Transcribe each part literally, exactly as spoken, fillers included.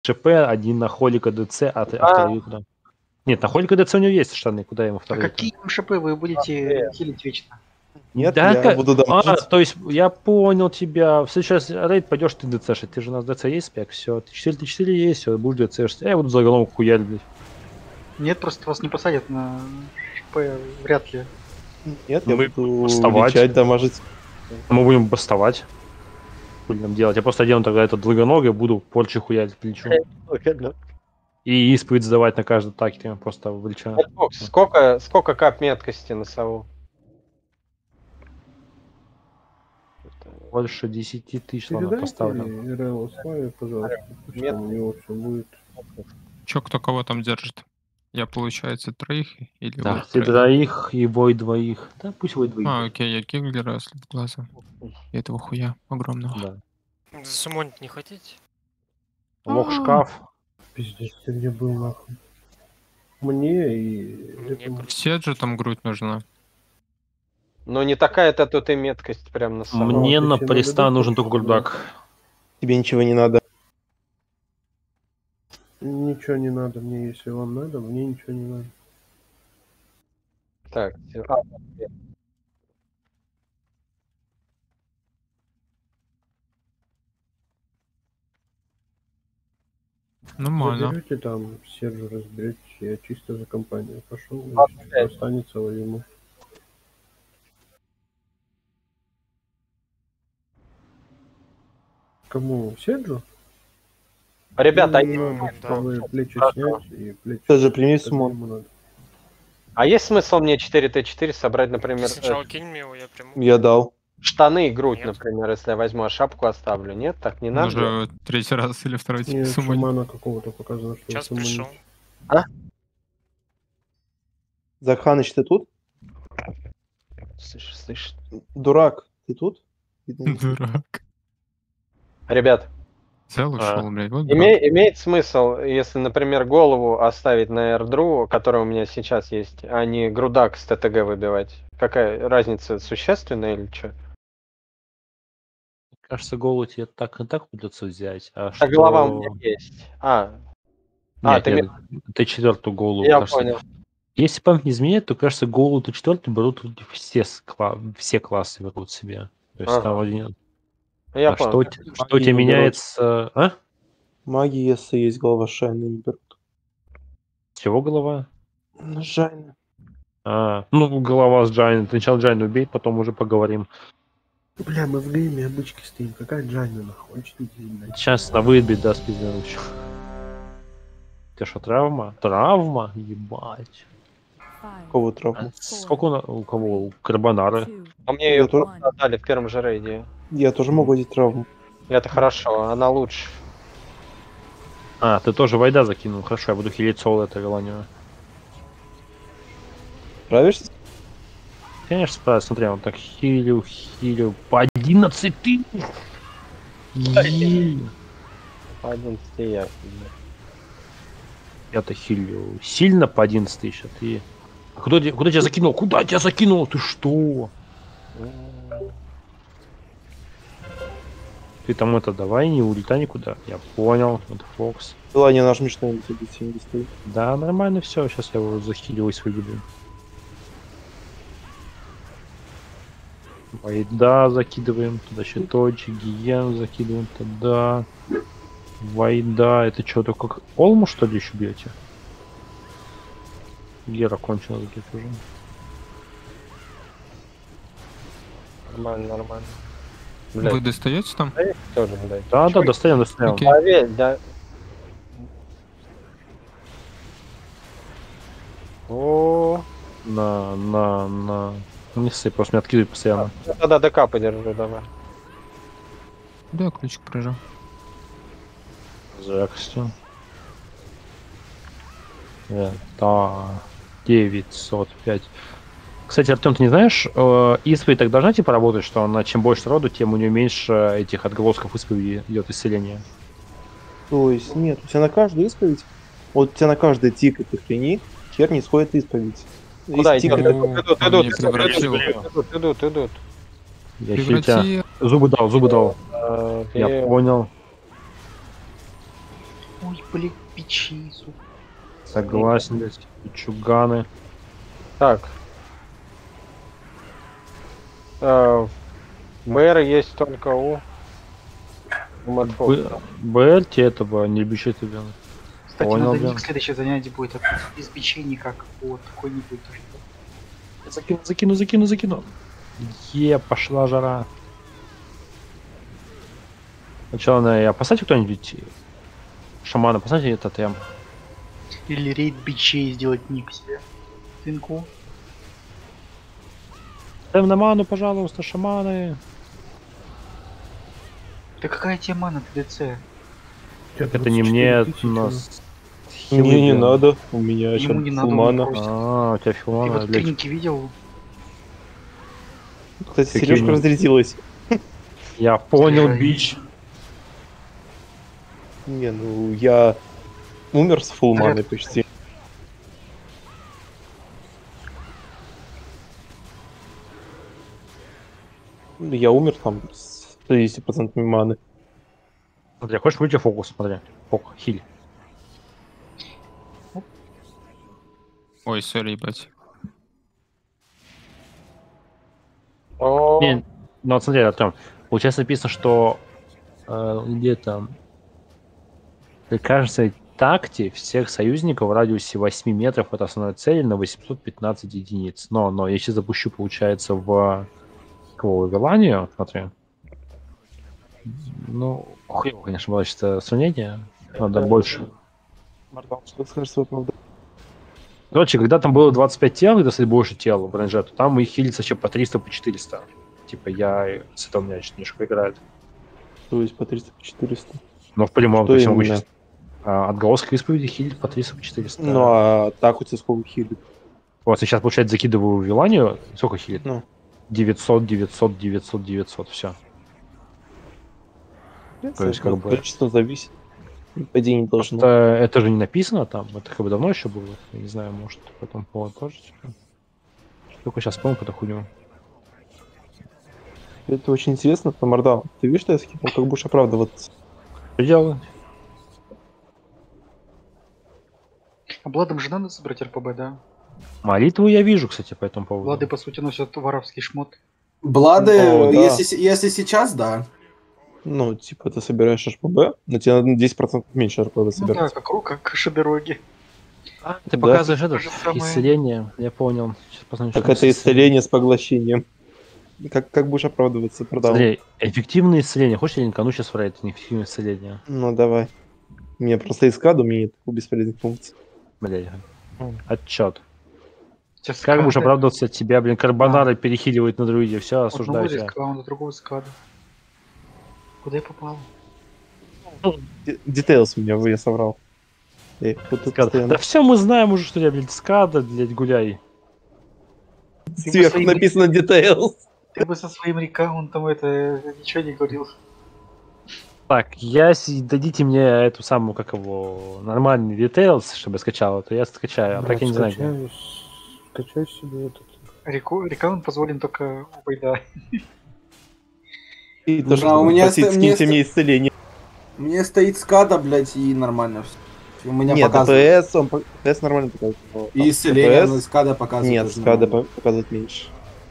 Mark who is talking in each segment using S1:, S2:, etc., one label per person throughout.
S1: ШП, один на Холика ДЦ, а, ты, а вторые куда? Нет, на Холика ДЦ у него есть штаны, куда ему
S2: А
S1: вторые?
S2: какие МШП вы будете хилить вечно?
S3: Нет,
S1: Да,
S3: я
S1: как...
S3: буду
S1: А,
S3: дамажить.
S1: то есть я понял тебя. В следующий раз рейд пойдешь ты ДЦшить. Ты же у нас ДЦ есть спек, все. Ты четыре ты четыре есть, все, будешь ДЦшить. Я буду за голову хуярить, блядь.
S2: Нет, просто вас не посадят на ШП, вряд ли.
S3: Нет, я
S1: Мы
S3: буду
S1: бастовать.
S3: лечать, дамажить.
S1: Мы будем бастовать. Что нам делать? Я просто одену тогда этот длинноногий, буду порчи хуярить плечу. И исповедь сдавать на каждый атаке, я просто влечаю.
S4: Сколько, сколько кап меткости на сову?
S1: Больше десяти тысяч ладно поставлю.
S5: РЛ Славе, пожалуйста. Что у него все будет.
S6: Чё, кто кого там держит? Я, получается, троих или
S1: Да,
S6: вы
S1: ты троих и Вой двоих. Да, пусть Вой двоих.
S6: А, окей, я Кеглера, след глаза. И этого хуя огромного.
S1: Да.
S7: Засумонить не хотите?
S1: Лох шкаф.
S5: Пиздец, ты где был нахуй? Мне и...
S7: Мне
S6: Все же там грудь нужна.
S4: Но не такая-то тут и меткость прям на сову.
S1: Мне
S5: А,
S1: на
S5: ты
S1: преста
S5: надо
S1: нужен
S5: дать,
S1: только
S5: что ли?
S1: гульдак.
S3: Тебе ничего не надо.
S5: Ничего не надо мне, если вам надо, мне ничего не надо.
S4: Так, а,
S6: Нормально.
S5: Заберете там, Сержу разберетесь, я чисто за компанию пошел,
S4: двадцать
S5: если
S4: пять.
S5: останется ему. Кому? Серджу?
S4: Ребята, а,
S5: Ну, надо,
S7: да.
S5: чтобы плечи снять и плечи.
S3: Ты же прими
S5: так
S3: сумму.
S5: ему надо.
S4: а есть смысл мне четыре тэ четыре собрать, например,
S7: Сначала
S4: э,
S7: кинь мне его, я приму.
S3: Я дал.
S4: штаны и грудь,
S7: Нет.
S4: например, если я возьму, а шапку оставлю? Нет, так не
S6: Он
S4: надо?
S6: уже третий раз или второй
S5: Мне
S6: тип суммонит.
S5: шамана какого-то показано, что
S7: Сейчас
S5: сумму
S7: пришел.
S3: Закханыч, ты тут?
S4: Слышь, слышь.
S3: Дурак, ты тут? Видно, не тут.
S6: Дурак.
S4: Ребят,
S6: Взял, ушел, блядь. Вот
S4: име-
S6: дурак.
S4: имеет смысл, если, например, голову оставить на эрдру, который у меня сейчас есть, а не грудак с ТТГ выбивать? Какая разница, существенная или что?
S1: Кажется, голову тебе так и так придется взять. А
S4: А
S1: что...
S4: голова у меня есть. А, а,
S1: Нет,
S4: ты
S1: нет, ты четвертую голову.
S4: я
S1: кажется.
S4: понял.
S1: Если память не изменяет, то, кажется, голову ты четвертую берут все, с кла- все классы берут себе. То есть
S4: Ага.
S1: там один...
S4: Я
S1: а
S4: понял.
S1: что, у те- что у
S3: Маги
S1: тебя
S3: не берут.
S1: меняется... А?
S3: Маги, если есть голова Шайна, не берут.
S1: Чего голова?
S3: Жайна.
S1: А, ну, голова с Джайна. Ты сначала Джайна убей, потом уже поговорим.
S5: Бля, мы в гриме обычки стоим, какая Джайна нахуй? Очень блядь.
S1: Сейчас на выдбит даст пиздец. У тебя что, травма? Травма? Ебать.
S3: Какого
S1: А
S3: травму?
S1: сколько у, на- у кого? У Карбонары?
S4: А мне ее
S3: Я тоже-
S4: дали в первом же рейде.
S3: Я тоже могу одеть травму.
S4: И это хорошо, она лучше.
S1: А, ты тоже Вайда закинул. Хорошо, я буду хилить соло это Виланию.
S3: Справишься?
S1: Конечно, справился. Смотри, он так хилю, хилю. По одиннадцать тысяч! Еле.
S4: одиннадцать я.
S1: Я-то хилю сильно по одиннадцать тысяч, а ты... А Куда, те- куда тебя закинул? Куда тебя закинул? Ты что? Ты там это, давай, не улетай никуда. Я понял, это Фокс.
S3: Желание нажми что-нибудь, убить не стоит.
S1: Да, нормально все, сейчас я его захилю и выведу. Вайда закидываем, туда щиточек, гиен закидываем туда. Вайда, это что, только как Олму что ли еще бьете? Гера кончила где уже.
S4: Нормально, нормально. Блядь,
S6: Вы достаете там?
S4: тоже, блядь.
S1: Да, да, достаем, достаем.
S6: Окей.
S4: Поверь, да. О,
S1: На, на, на. Ну, не ссы, просто меня откидывает постоянно.
S4: ну тогда ДК подержи, давай.
S6: Да, ключик прожал.
S1: Здрасте. Это девятьсот пять. Кстати, Артем, ты не знаешь, э, исповедь так должна типа работать, что она чем больше роду, тем у нее меньше этих отголосков исповеди идет исцеление.
S3: То есть нет, у тебя на каждую исповедь, вот у тебя на каждый тик и хрени, хер не сходит исповедь.
S4: Куда
S3: Если
S4: идут?
S3: тик-
S6: Ну,
S4: Идут,
S6: по
S4: идут,
S6: мне
S4: идут,
S6: превратил.
S4: идут, идут, идут, идут.
S1: Я хил тебя.
S6: Прекрати.
S1: Зубы дал, зубы дал.
S4: Э,
S1: Я
S4: и-
S1: понял.
S2: блядь, печи, сука.
S1: Согласен, блядь. Чуганы.
S4: Так. Э, БР есть только у... у Мадфокса.
S1: БРТ этого не бичи тебя.
S2: Кстати,
S1: Понял,
S2: надо
S1: блин.
S2: ник следующее занятие будет от из бичей никак. Вот, такой не будет тоже.
S1: Закину, закину, закину, закину. Е, пошла жара. Сначала на я поставьте кто-нибудь шамана, поставьте этот я.
S2: Или рейд бичей сделать ник себе. Тынку.
S1: Ставим на ману, пожалуйста, шаманы.
S2: Да какая тебе мана ТДЦ?
S1: Так это не мне, это у нас.
S3: Мне не надо, у меня
S2: Ему не
S3: сейчас
S2: надо,
S3: фулмана.
S2: он просит.
S1: А, у тебя
S2: Ты
S1: филмана,
S2: вот в
S1: блядь.
S2: клинике видел?
S3: Кстати,
S1: Какие
S3: Сережка
S1: они?
S3: разрядилась.
S1: Я понял,
S2: Ай.
S1: бич.
S3: Не, ну я умер с фулманой
S2: Заряд.
S3: почти. Я умер там с шестьдесят процентов маны.
S1: Смотри, хочешь выйти фокус, смотри. Фок, хиль.
S6: Ой, сори, ебать.
S4: О,
S1: Не, ну вот смотри, Артем, получается написано, что э, где-то при каждой такте всех союзников в радиусе восьми метров от основной цели на восемьсот пятнадцать единиц. Но, но если запущу, получается, в кого Виланию, смотри. Ну, хуево, конечно, было сейчас сравнение. Надо больше.
S3: Что скажешь свой правда?
S1: Короче, когда там было двадцать пять тел, когда, кстати, больше тел в РНЖ, то там их хилится вообще по триста, по четыреста. Типа я с этого у меня немножко играет.
S3: То есть по триста, по четыреста.
S1: Но в прямом,
S3: Что
S1: то есть
S3: именно?
S1: обычно а, отголоски исповеди хилит по триста, по четыреста.
S3: Ну а так у тебя сколько хилит?
S1: Вот, я сейчас, получается, закидываю в Виланию. Сколько хилит?
S3: Ну.
S1: девятьсот, девятьсот, девятьсот, девятьсот, все. То есть, как бы-
S3: Количество зависит. По идее не должно.
S1: Просто это же не написано там, это как бы давно еще было. Я не знаю, может, по этому поводу тоже. типа. Только сейчас помню по эту хуйню.
S3: Это очень интересно, Мордал. Ты видишь, что я скипал? Как будешь оправдываться?
S1: Что делать?
S2: А Владом же надо собрать РПБ, да?
S1: Молитву я вижу, кстати, по этому поводу.
S2: Влады, по сути, носят воровский шмот.
S8: Блады,
S3: О, да.
S8: если, с- если сейчас, да.
S3: Ну, типа, ты собираешь РПБ, но тебе надо десять процентов меньше РПБ
S2: Ну да,
S3: собирать.
S2: как рука, как шедороги.
S1: А, ты
S3: Да.
S1: показываешь это
S2: То же самое.
S1: исцеление, я понял. Сейчас посмотрим,
S3: Так
S1: что
S3: это исцеление с поглощением. Как, как будешь оправдываться, продал?
S1: Смотри, эффективное исцеление. Хочешь, я линкану сейчас в рейд? Неэффективное исцеление.
S3: Ну, давай. У меня просто искаду, у меня нет бесполезных функций.
S1: Блядь. Отчет.
S2: Сейчас
S1: Как будешь
S2: скады.
S1: оправдываться от тебя, блин, карбонары перехиливают на друиде, все,
S2: Одного
S1: осуждаю тебя.
S2: рискаунда, другого скада. Куда я попал?
S3: Д- Details у меня, вы, я соврал. Эй, вот тут
S1: Скада.
S3: постоянно.
S1: Да все мы знаем уже, что я, блядь, скада, блядь, гуляй.
S3: Сверху
S2: своим-
S3: написано Details.
S2: Ты бы со своим рекаунтом это ничего не говорил.
S1: Так, я си- дадите мне эту самую, как его, нормальный details, чтобы я скачал, то я скачаю, а так я не знаю. где.
S5: Скачаю, скачаю себе этот.
S2: Реку- Рекаунт позволен только у Байда.
S3: И тоже
S8: Да, у меня
S3: просить,
S8: ст- мне
S3: скиньте
S8: ст-
S3: мне исцеление.
S8: Мне стоит скада, блядь, и нормально все. У меня
S3: Нет,
S8: показывает.
S3: ДПС, он по- ДПС нормально показывает. но
S8: И исцеление,
S3: ДПС
S8: но скада показывает.
S3: Нет,
S8: тоже
S3: скада
S8: нормально.
S3: по- показывает меньше.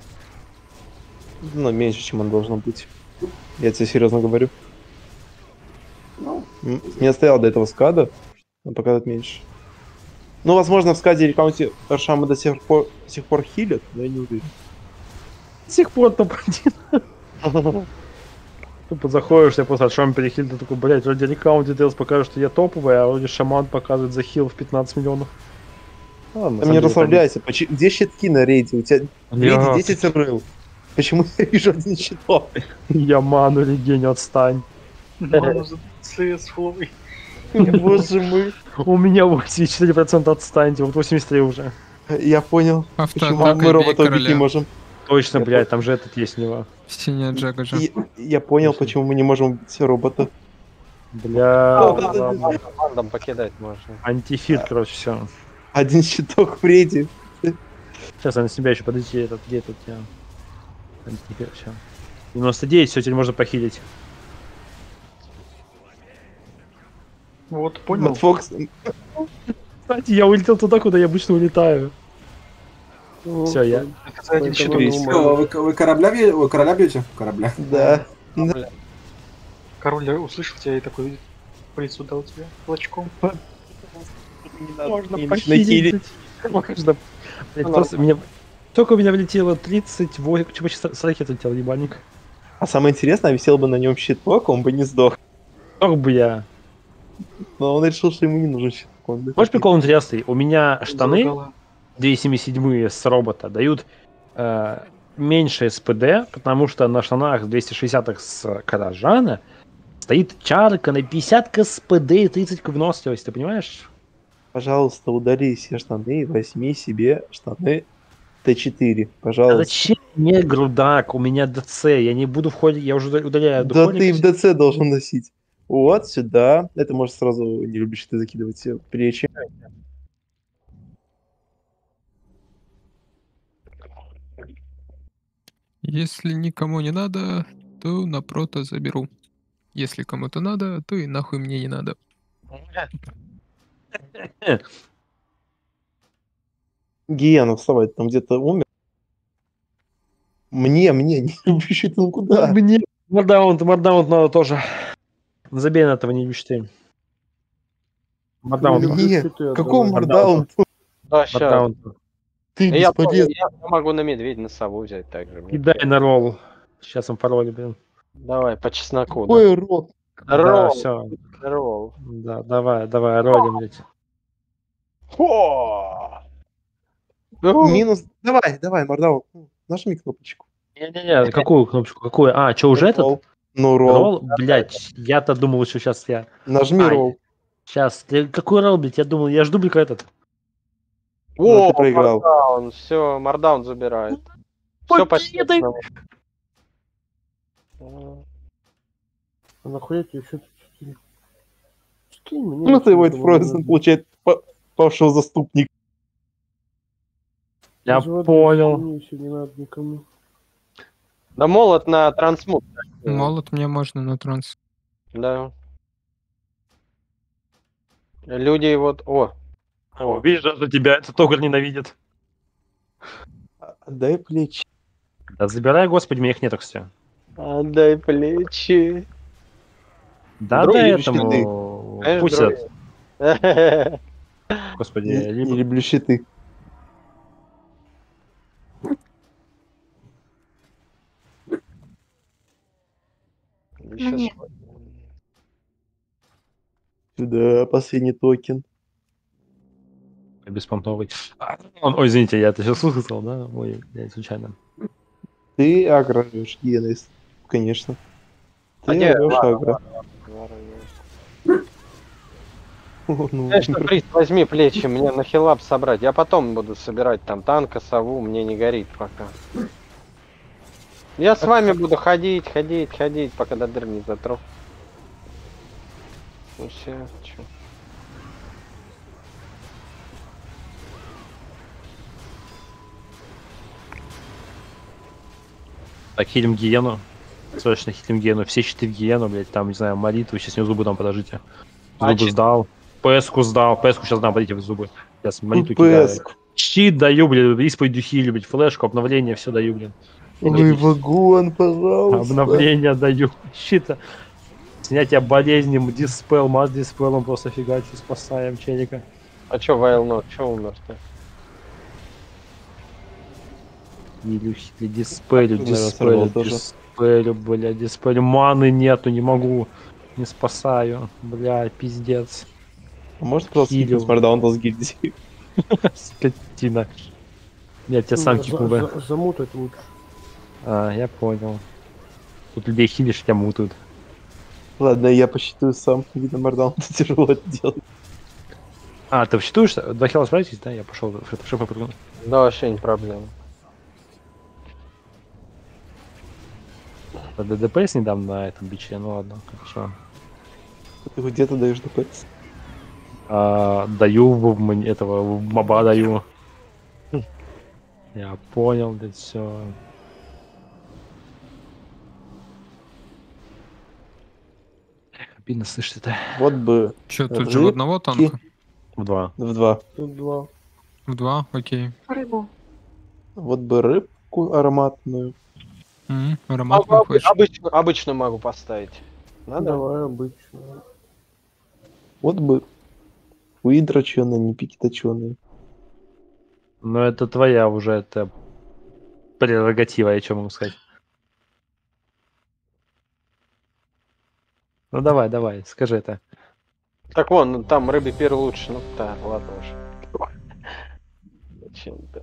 S3: Ну, меньше, чем он должен быть. Я тебе серьезно говорю.
S8: Ну,
S3: М, Не стоял до этого скада, он показывает меньше. Ну, возможно, в скаде или аккаунте Аршама до сих пор, до сих пор хилят, но я не уверен.
S1: До сих пор топ-один. Тупо заходишь, я просто от шама перехил, ты такой, блядь, вроде рекаунт details покажет, что я топовый, а вроде шаман показывает за хил в пятнадцать миллионов. А, на
S3: Ты
S1: самом
S3: не
S1: деле,
S3: расслабляйся. Почи- Где щитки на рейде? У тебя в рейде
S1: Я-
S3: десять рыл. Почему я вижу один щиток?
S1: Я ману регеню, отстань.
S2: Ману за ЦС фуловый.
S3: Боже мой.
S1: У меня восемьдесят четыре процента отстаньте, вот восемьдесят три уже.
S3: Я понял. Почему
S6: Автоатака
S3: мы
S6: бей
S3: робота убить не
S6: короля.
S3: можем?
S1: Точно,
S3: Я
S1: блядь, там же этот есть у него.
S6: Синяя Джага же.
S3: Я, я понял, почему мы не можем убить робота.
S1: Бля, ладно.
S4: Бандом покидать можно.
S1: Антифит, короче, все.
S3: Один щиток в рейде.
S1: Сейчас я на себя еще подойти, этот, где этот, я... Антифит, все. девяносто девять, все, теперь можно похилить.
S2: Вот, понял.
S3: Мэтт Фокс.
S1: Кстати, я улетел туда, куда я обычно улетаю. Все, я.
S2: Это за один щиток.
S3: Крис.
S8: Всё, вы, вы корабля, бьё- вы короля бьете? Корабля.
S3: Да.
S2: Король услышал тебя и такой по лицу дал тебе кулачком.
S1: Можно
S3: И
S1: похилить.
S3: начинать
S1: Можно. Блядь, просто меня... Только у меня влетело тридцать восемь... Почти с ракеты летел, ебальник.
S3: А самое интересное, висел бы на нем щиток, он бы не сдох.
S1: Как бы я...
S3: Но он решил, что ему не нужен щиток. Он бы-
S1: Можешь прикол интересный? У меня штаны
S2: Залагало.
S1: двести семьдесят семь с робота дают э, меньше СПД, потому что на штанах двести шестьдесят с Каражана стоит чарка на пятьдесят СПД и тридцать к выносливости, ты понимаешь?
S3: Пожалуйста, удали все штаны и возьми себе штаны Т четыре.
S1: А
S3: Пожалуйста.
S1: зачем мне грудак? У меня ДЦ, я не буду входить, я уже удаляю
S3: Да
S1: духовник.
S3: ты в ДЦ должен носить. Вот сюда. Это может сразу не любишь ты закидывать себе плечи.
S6: Если никому не надо, то на прото заберу. Если кому-то надо, то и нахуй мне не надо.
S3: Гиена, вставай, ты там где-то умер. Мне, мне, не любишь ты, ну куда?
S1: Мне мордаунт, мордаунт надо тоже. Забей на этого, не любишь ты. Мордаунт.
S5: люблю
S3: Нет,
S5: щиты отдавать.
S3: какого мордаун?
S4: Да, щас.
S1: Мордаунт.
S3: Ты
S4: Я,
S3: бесполезный.
S4: я могу на медведя на сову взять также.
S1: И дай на ролл. Сейчас он пароль, блин.
S4: Давай, по чесноку.
S3: Какой рот?
S1: Да,
S4: Ролл.
S1: все.
S4: Да. Ролл.
S1: Да, давай, давай, ролим, блядь.
S4: Фу!
S3: Минус. Давай, давай, мордаун. Нажми кнопочку.
S1: Не-не-не, какую кнопочку? Какую? А, что, уже этот?
S3: Ролл. Ну, ролл.
S1: Ролл? Блядь, я-то думал, что сейчас я...
S3: Нажми
S1: А,
S3: ролл.
S1: Сейчас, какой ролл, блядь? Я думал, я жду, блядь, этот.
S3: Ну, ты проиграл.
S4: Мардаун, все, Мардаун забирает. Все по
S1: Покидай.
S4: честному.
S5: А нахуя тебе что-то четыре? Скинь мне.
S3: Ну ты
S5: что
S3: White
S5: там
S3: Frozen
S5: надо.
S3: получает па- павшего заступника.
S1: Я
S5: Из воды
S1: понял.
S5: скинь, если не надо никому.
S4: Да молот на трансмут.
S6: Молот мне можно на транс.
S4: Да. Люди вот... О,
S1: О, видишь, даже тебя этот Тогр ненавидит.
S3: Дай плечи.
S1: Да забирай, господи, меня их нет, кстати.
S4: отдай плечи.
S1: Да,
S3: Друг
S1: да,
S3: или
S1: этому...
S4: Знаешь,
S1: Пусть
S4: друг-
S1: этот, господи,
S3: Не,
S1: либо...
S3: не люблю щиты.
S4: Щас-
S3: Сюда, последний токен.
S1: Беспонтовый. А, он- Ой, извините, я это сейчас услышал, да? Ой, блядь, случайно.
S3: Ты агроешь, Генес. Конечно. Ты
S4: А не,
S3: орёшь
S4: ладно,
S3: агро. О, ну,
S4: Знаешь что, Крис, возьми плечи, мне на хилап собрать. Я потом буду собирать там танка, сову, мне не горит пока. Я с вами буду ходить, ходить, ходить, пока до дыр не затру. Ну все, чё.
S1: Так, хилим гиену. Срочно хилим гиену. Все щиты в гиену, блядь, там, не знаю, молитвы. Сейчас мне зубы дам, подождите.
S4: А
S1: Зубы
S4: че-
S1: сдал. ПС-ку сдал. ПС-ку сейчас дам, подите в зубы. Сейчас молитву кидаю.
S3: ПС.
S1: Щит даю, блядь, исповедью хилю, блядь, флешку, обновление, все даю, блин.
S3: Ой, вагон, пожалуйста.
S1: Обновление даю. Щита. Снятие болезни, диспел, маз диспелом просто фигачу, спасаем челика.
S4: А чё, Вайлнот, чё умер-то?
S1: Или диспелю,
S3: Наверное,
S1: диспелю,
S3: сорвал тоже.
S1: диспелю, бля, диспелю. Маны нету, не могу. Не спасаю. Бля, пиздец.
S3: А может просто
S1: Хилю.
S3: скипнуть Мардаун с гильдии?
S1: Скотина. Я тебя сам
S5: За-
S1: кипну, бля.
S5: за- Замутать лучше.
S1: А, я понял. Тут людей хилишь, тебя мутают.
S3: Ладно, я посчитаю сам. Видно, Мардаун тяжело это делать.
S1: А, ты считаешь? Два хила справитесь, да? Я пошел в шефа прыгну.
S4: Да, вообще не проблема.
S1: ДДПС не дам на этом биче, ну ладно, хорошо.
S3: Ты где-то даешь ДПС.
S1: А, даю в, м- этого, в моба даю. Я понял, да все. Видно, слышишь это?
S3: Вот бы
S6: Че, тут же в одного танка?
S1: В два.
S3: в два.
S5: Тут два.
S6: В два, окей.
S2: Рыбу.
S3: Вот бы рыбку ароматную.
S6: М,
S4: Могу
S6: Ароматную
S4: об-
S6: хочешь?
S4: обычно, обычно могу поставить. Надо?
S5: Давай обычно.
S3: Вот бы уи дроченые, не пики точеные.
S1: Но это твоя уже, это прерогатива, я что могу сказать. Ну давай, давай, скажи это.
S4: Так вон, ну, там рыбий пир лучше. Ну да, ладно уже. Зачем-то.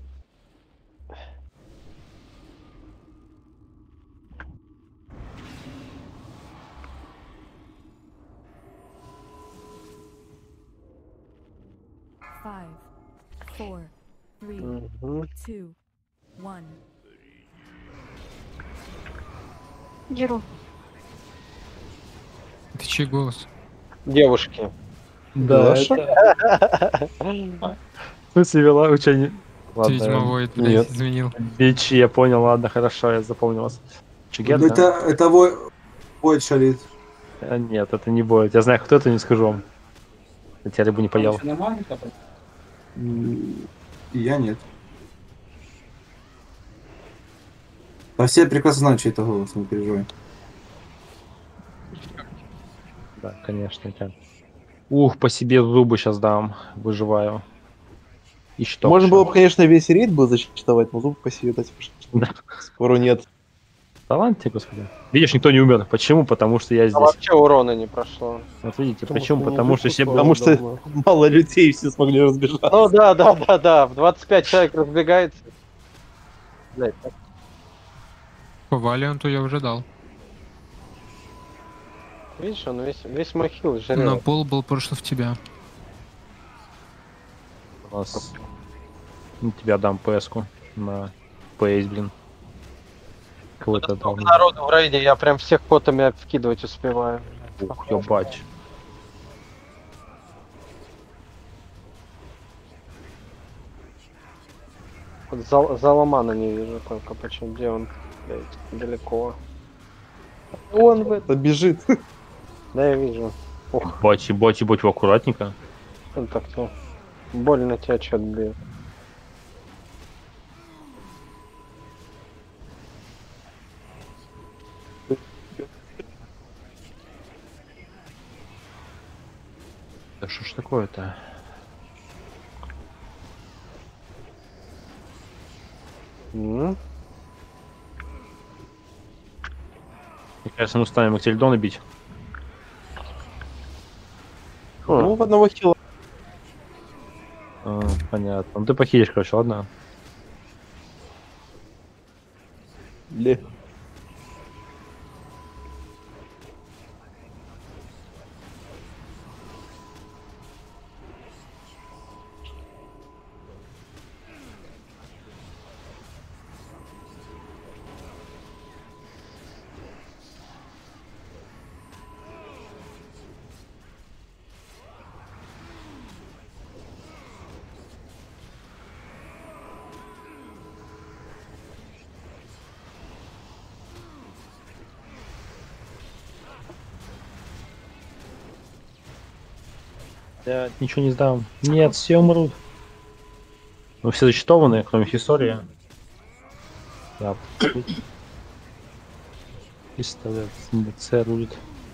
S9: Five, four, three,
S4: Мгм.
S9: two, one.
S2: Геру.
S6: Это чей голос?
S4: Девушки.
S1: Да,
S3: Лаша?
S1: это... В смысле, вела у тебя не...
S6: Ты,
S1: Ладно,
S6: видимо, Void, блядь,
S3: нет.
S6: изменил.
S1: Бичи, я понял, ладно, хорошо, я запомнил вас. Чигет,
S8: Это,
S1: да?
S8: это Вой- Войд шалит.
S1: А, нет, это не будет. Я знаю, кто это, не скажу вам. Я тебя рыбу не поел.
S8: М, И я нет. А все прекрасно знают, чей это голос, не переживай.
S1: Да, конечно, я. Ух, по себе зубы сейчас дам. Выживаю. И что?
S3: Можно было бы, конечно, весь рейд бы зачитывать, но зуб по себе дать
S1: Да.
S3: скоро нет.
S1: Талант тебе, господи. Видишь, никто не умер. Почему? Потому что я
S4: А
S1: здесь.
S4: вообще урона не прошло.
S1: Вот видите,
S5: Потому
S1: почему?
S5: что
S1: Потому что
S5: музыку
S1: все...
S5: слава
S3: Потому что
S5: давно.
S3: мало людей все смогли разбежаться.
S4: Ну да, да, да, да. В двадцать пять человек разбегается. Блядь, так
S6: По Валианту я уже дал.
S4: видишь, он весь, весь мой хил
S6: На
S4: жрет.
S6: пол был просто в тебя.
S1: У нас... Ну, тебя дам ПС-ку на ПС, блин. Кого-то дал.
S4: Сколько народу в рейде, я прям всех потами вкидывать успеваю.
S1: Ух, ёбать.
S4: Вот Зал, Заломана не вижу только, почему, где он, блядь, далеко.
S3: Он в это бежит.
S4: Да, я вижу. Ух,
S1: Бать, ебать, ебать, вы аккуратненько.
S4: он так-то больно тебя что-то бьет.
S1: Да что ж такое-то?
S4: М?
S1: Мне кажется, мы станем Актельдона бить.
S3: Ну, в одного хила.
S1: А, понятно. Ну ты похилишь, короче, ладно?
S3: Ле.
S1: Я ничего не сдам. Нет, все умрут. Мы все засчитованы, кроме Хистории. Да. Пистолет. С рулит.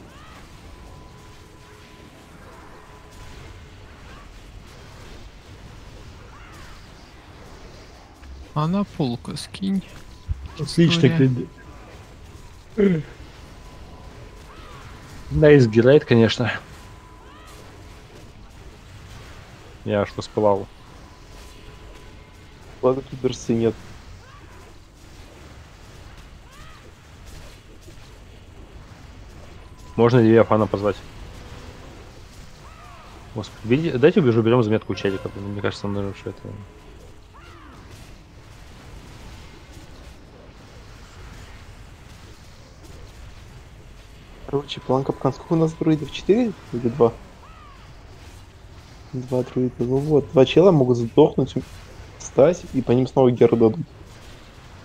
S6: А на полка скинь.
S1: Отлично,
S6: История.
S1: Клин. Да, избирает, конечно. Я аж воспылал.
S3: Ладно, тут берсы нет.
S1: Можно Левиафана позвать? Господи, види- дайте убежу, берем заметку у челика. Мне кажется, он наверное, что это...
S3: Короче, план капкан. Сколько у нас друидов? четыре или два? Два друида. Ну вот, два чела могут сдохнуть, встать, и по ним снова геру дадут.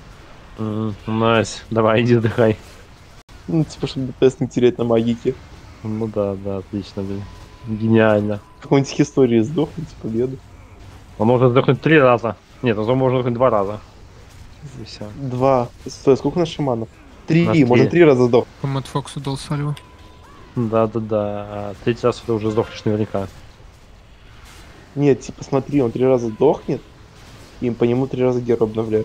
S1: М, Найс. Давай, иди отдыхай.
S3: Ну, типа, чтобы ДПС не терять на магике.
S1: Ну да, да, отлично, блин. Гениально.
S3: Какой-нибудь истории сдохнуть, победу.
S1: Он может сдохнуть три раза. Нет, он может сдохнуть два раза. И все.
S3: Два. Стой, сколько у нас шаманов? Три,
S1: нас
S3: можно
S1: три.
S3: три раза сдох.
S6: Комат Фоксу дал сальву.
S1: Да-да-да. А третий раз ты уже сдохнешь наверняка.
S3: Нет, типа смотри, он три раза сдохнет, и по нему три раза герой обновляют.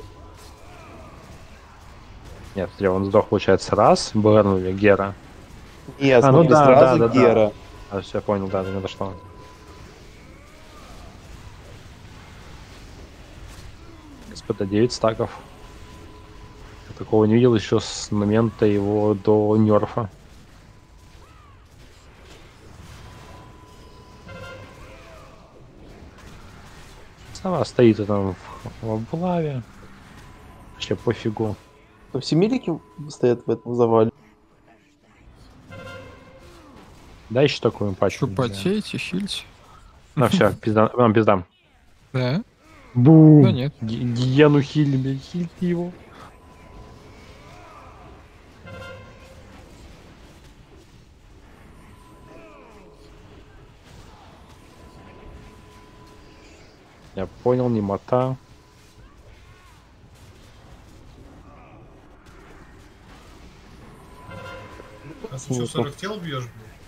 S1: Нет, смотри, он сдох, получается, раз, Бернули, Гера.
S3: Нет,
S1: А, ну
S3: смотри,
S1: да,
S3: сразу
S1: да, да, да.
S3: Гера.
S1: А, все, я понял, да, до меня дошло. Господа, девять стаков. Я такого не видел еще с момента его до нерфа. Сама стоит и там в, в облаве. Вообще пофигу.
S3: Но все милики стоят в этом завале.
S1: Дай еще такую пачку.
S6: Что, потеете, хильте?
S1: Ну все, пизда, нам пиздам.
S6: Да?
S1: Бум!
S6: Да нет.
S1: Ги- Гиену хили, блядь, хильте его. Я понял, немота.
S10: А ты что, сорок тел бьешь,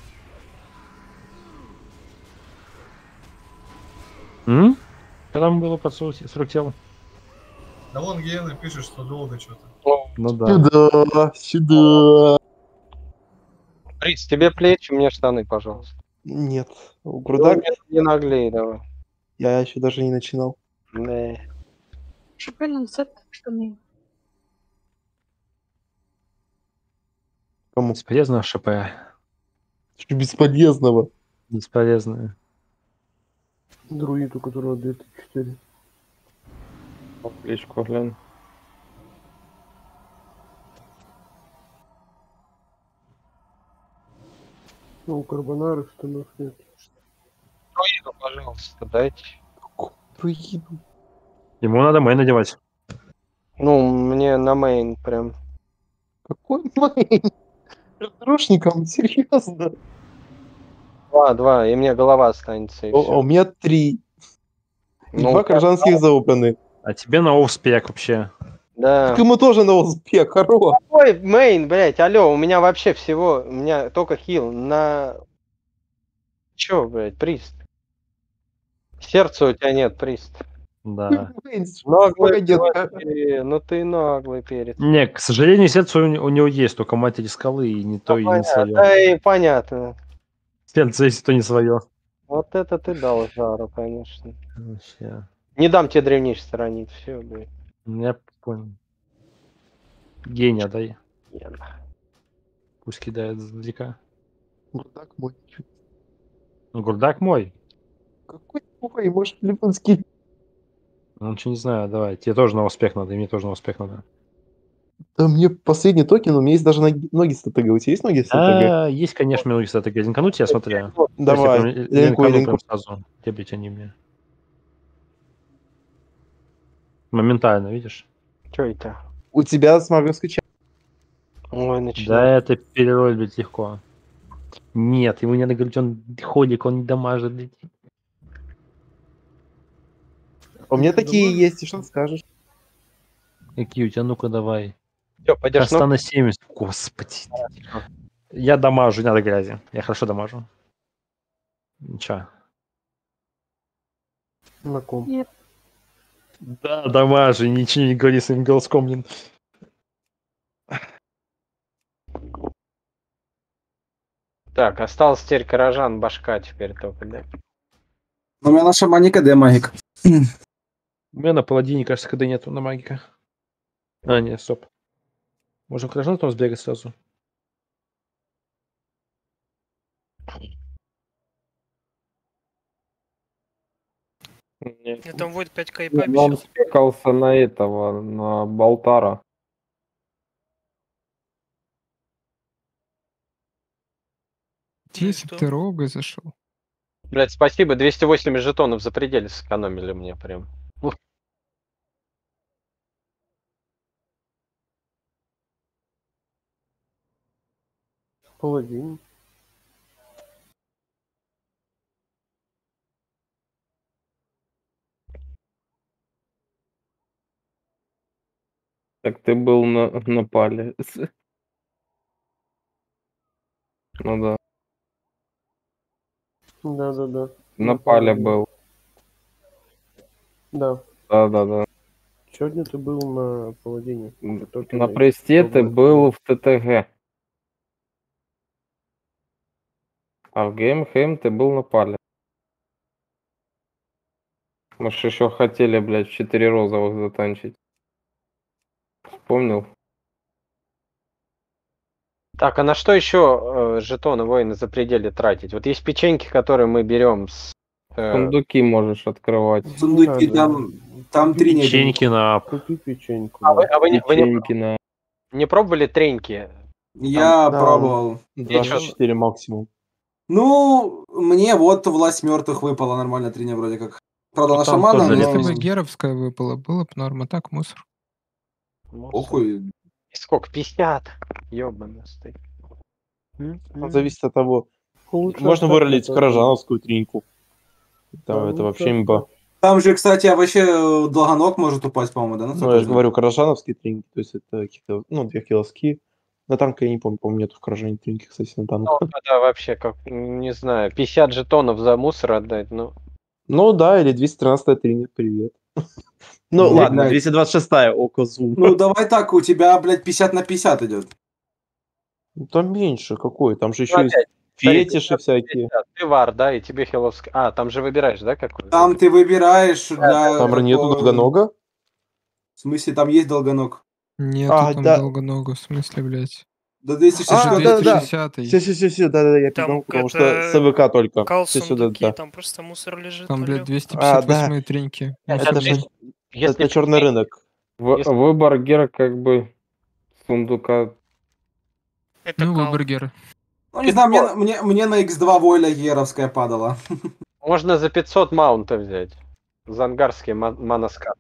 S10: блин?
S1: М? Когда там было под сорок тел?
S10: Да вон Гена пишет, что долго что-то.
S1: Ну да.
S3: Сюда, сюда.
S4: Приц, тебе плечи, мне штаны, пожалуйста.
S3: Нет. У
S4: Ну,
S3: Грудак
S4: не, не наглей, давай.
S3: я еще даже не начинал.
S4: Да.
S3: Кому?
S1: Бесполезно ШП.
S3: Что бесполезного?
S1: Бесполезно.
S5: Друид, у которого две тысячи четыре.
S4: Плечку глянь.
S5: Ну, у Карбонара штанов нет.
S4: Друиду, пожалуйста, дайте.
S3: Друиду.
S1: Ему надо мэй надевать.
S4: Ну, мне на мейн прям.
S3: Какой мейн? Рушником, серьезно?
S4: Два, два, и мне голова останется, и
S3: О, а
S4: все.
S3: у меня три. И
S4: Ну,
S3: два коржанских заопаны.
S1: А тебе на офспек вообще.
S4: да.
S3: Так ему тоже на успех, хоро.
S4: Ой, мейн, блять, алло, у меня вообще всего, у меня только хил на... Чё, блять, прист? Сердца у тебя нет, прист.
S1: Да.
S4: Наглый
S3: Погоди,
S4: ты, ну ты наглый перец.
S1: Не, к сожалению, сердце у, не- у него есть, только матери скалы и не то, и не
S4: Понятно,
S1: свое.
S4: да и понятно.
S1: Сердце есть, то не свое.
S4: Вот это ты дал жару, конечно.
S1: Вообще.
S4: Не дам тебе древнейший сторонить, все, блядь.
S1: Я понял. Гения, дай.
S4: Охуенно.
S1: Пусть кидает издалека.
S3: Грудак мой.
S1: Ну, Гурдак мой.
S3: Какой мой, может, липунский.
S1: Ну, ничего не знаю, давай. Тебе тоже на успех надо, и мне тоже на успех надо.
S3: Да мне последний токен, у меня есть даже ноги, ноги с ТТГ. У тебя есть ноги с ТТГ?
S1: А, есть, конечно, минуты стратегии. Линкануть я смотрю.
S3: Давай,
S1: Если прям
S3: линкуй,
S1: линкану
S3: линкуй.
S1: прям сразу. Тебе притяни мне. Моментально, видишь?
S4: Чё это?
S3: У тебя с маговской ча-
S4: Ой,
S1: Да
S4: начинай.
S1: это переролить легко. Нет, ему не надо говорить, он ходик, он не дамажит. блядь.
S3: У меня
S5: Ты
S3: такие
S5: думаешь?
S3: есть, и что ты скажешь?
S1: Какие у тебя? Ну-ка давай.
S4: Все, пойдешь
S1: Коста
S4: на...
S1: на семьдесят. Господи. Я дамажу, не надо грязи. Я хорошо дамажу. Ничего.
S5: На ком?
S1: Да, дамажу, ничего не говори своим голоском, блин.
S4: Так, осталось теперь Каражан, башка теперь только, да?
S8: Но у меня на шамане КД магик.
S1: У меня на паладине, кажется, КД нету на магика. А, нет, стоп. Можем хорошо там сбегать сразу.
S4: Нет.
S7: Ну, там будет пять к и
S4: Он
S7: пообещал.
S4: спекался на этого, на Болтара.
S7: Ну и
S6: Если
S7: что?
S6: ты рога зашел.
S4: Блять, спасибо, двести восемьдесят жетонов за пределе сэкономили мне прям.
S5: Паладин.
S11: Так ты был на, на пале. Ну да.
S5: Да-да-да.
S11: На пале был.
S5: Да.
S11: Да-да-да.
S5: Сегодня ты был на паладине. Только
S11: На престе ты был в ТТГ. А в Геймхейм ты был на пале. Мы ж еще хотели, блядь, в четыре розовых затанчить. Вспомнил?
S4: Так, а на что еще э, жетоны воины за пределе тратить? Вот есть печеньки, которые мы берем с... э,
S11: Сундуки можешь открывать.
S8: Сундуки там, там три не
S1: Печеньки на...
S5: Купи печеньку.
S4: А вы, а вы не, вы не,
S11: Печеньки на...
S4: не пробовали треньки?
S8: Я
S3: Да,
S8: пробовал.
S3: двадцать четыре максимум.
S8: Ну, мне вот власть мертвых выпала нормально триня вроде как. Правда,
S1: Ну,
S8: на
S1: там
S8: шамана,
S1: тоже
S6: Если
S8: но...
S6: бы геровская выпала, было бы норма, так мусор.
S8: Охуй.
S4: И сколько? пятьдесят? Ёбаный стык.
S3: Ну, зависит от того.
S5: Лучше
S3: Можно
S5: оставь
S3: выролить
S5: это.
S3: каражановскую триньку. Там
S5: Да,
S3: это
S5: лучше
S3: вообще имба.
S8: Там же, кстати, вообще э, долгоног может упасть, по-моему, да?
S3: Ну,
S8: насколько
S3: я же
S8: знаю?
S3: говорю, каражановские триньки, то есть это какие-то, ну, две килоски. На танка я не помню, по-моему, нету в каражане триньки, кстати, на танк.
S4: Ну, тогда вообще, как, не знаю, пятьдесят жетонов за мусор отдать, ну...
S3: Ну да, или двести тринадцатая тринья, привет. Ну
S8: Ну,
S3: ладно,
S8: блядь.
S3: двести двадцать шестая око зум.
S8: Ну, давай так, у тебя, блядь, пятьдесят на пятьдесят идет.
S3: Ну, там меньше какой, там же еще
S4: Ну,
S3: есть
S4: опять, смотри,
S3: фетиши всякие.
S4: Ты вар, да, и тебе хиловский... А, там же выбираешь, да, какой?
S8: Там ты выбираешь для...
S3: Там нету
S8: какого-
S3: долгонога?
S8: В смысле, там есть долгоног.
S6: Нету
S3: А,
S6: там
S3: да.
S6: долгоногу, в смысле, блядь.
S8: До двести шестьдесят.
S3: А, да, да.
S6: двести шестидесятый.
S3: Все, все, все, все, да, да, я
S7: Там
S3: пиздал, потому
S7: это
S3: что СВК только.
S7: Кал
S3: Все сюда,
S7: сундуки,
S3: да.
S7: там просто мусор лежит.
S6: Там, блядь,
S7: налево.
S6: двести пятьдесят восемь
S3: А,
S6: треньки.
S4: Это
S3: Это
S6: Мусор,
S3: же
S6: блядь.
S4: Если
S3: это черный рынок.
S11: В-
S4: Если-
S11: Выбор гера как бы сундука.
S7: Это
S6: Ну,
S7: кал.
S6: выборгер.
S8: Ну, не знаю, мне, мне, мне на икс два войля геровская падала.
S4: Можно за пятьсот маунта взять. Зангарские ма- маноскат.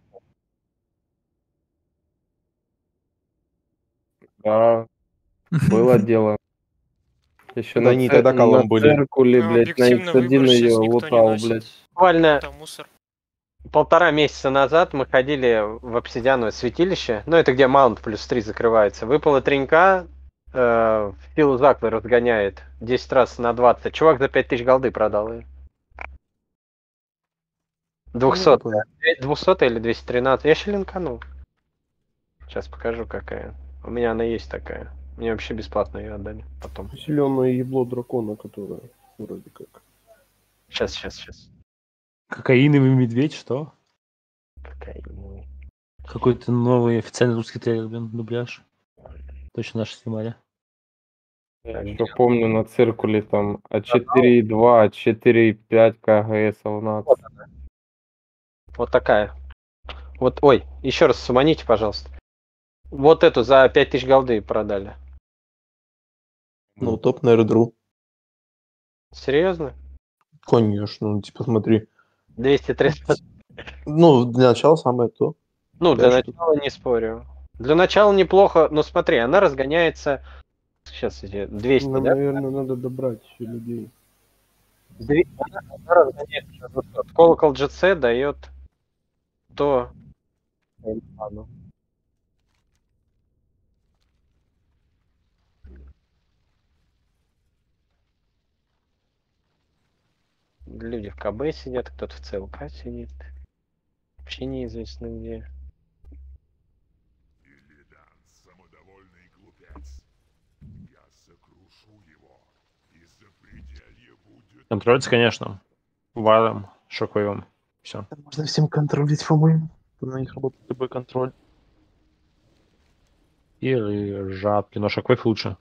S11: Да, было дело. Еще
S3: Да
S11: на,
S3: они
S11: ц-
S3: тогда калом
S11: на
S3: были.
S11: циркуле,
S7: Ну,
S11: блядь, на
S7: объективно
S11: икс один
S7: выбор
S11: ее
S7: сейчас никто не
S11: лутал,
S7: носит.
S11: блядь.
S4: Буквально
S7: Это мусор.
S4: полтора месяца назад мы ходили в обсидиановое святилище. Ну, это где маунт плюс три закрывается. Выпала тренька, э, в силу заклы разгоняет десять раз на двадцать. Чувак за пять тысяч голды продал ее. двухсот. двухсот или двести тринадцать. Я еще линканул. Сейчас покажу, какая. У меня она есть такая. Мне вообще бесплатно ее отдали потом.
S5: Зеленое ебло дракона, которое вроде как.
S4: Сейчас, сейчас, сейчас.
S1: Кокаиновый медведь, что?
S4: Кокаиновый.
S1: Какой-то новый официальный русский трейлер, блин, дубляж. Точно наши снимали.
S11: Я еще помню на циркуле там А четыре и два, А четыре и пять КГС у нас.
S4: Вот она. Вот такая. Вот, ой, еще раз суманите, пожалуйста. Вот эту за пять тысяч голды продали.
S3: Ну, топ на эрдру.
S4: Серьезно?
S3: Конечно, ну, типа, смотри.
S4: двести тридцать.
S3: Ну, для начала самое то.
S4: Ну, для
S3: Пять штук.
S4: начала не спорю. Для начала неплохо, но смотри, она разгоняется. Сейчас эти двести,
S5: Нам,
S4: да?
S5: наверное, надо добрать людей.
S4: Две- Она, она разгоняется на двухсот. Колокол джи си дает то. Ладно. Люди в КБ сидят, кто-то в ЦЛК сидит. Вообще неизвестно где.
S1: Контролится, конечно. Варом, шоковым. Все.
S3: Можно всем контролить, по-моему. На них работает любой контроль.
S1: И жабки, но шоквейв лучше.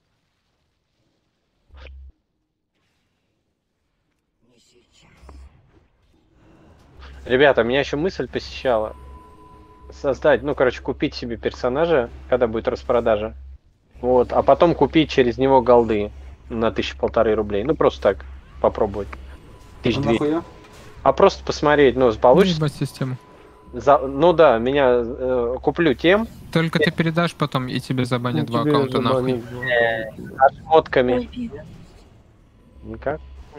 S4: Ребята, меня еще мысль посещала. Создать, ну, короче, купить себе персонажа, когда будет распродажа. Вот, а потом купить через него голды на тысячу полторы рублей. Ну, просто так попробовать. Тысяч две.
S8: Нахуя?
S4: А просто посмотреть, ну, получится.
S6: Выебать систему.
S4: За- Ну да, меня э, куплю тем,
S6: Только ты передашь потом, и тебе забанят
S5: Ну,
S6: два
S5: тебе
S6: аккаунта нахуй.
S5: забанят два аккаунта.
S4: шмотками. Никак.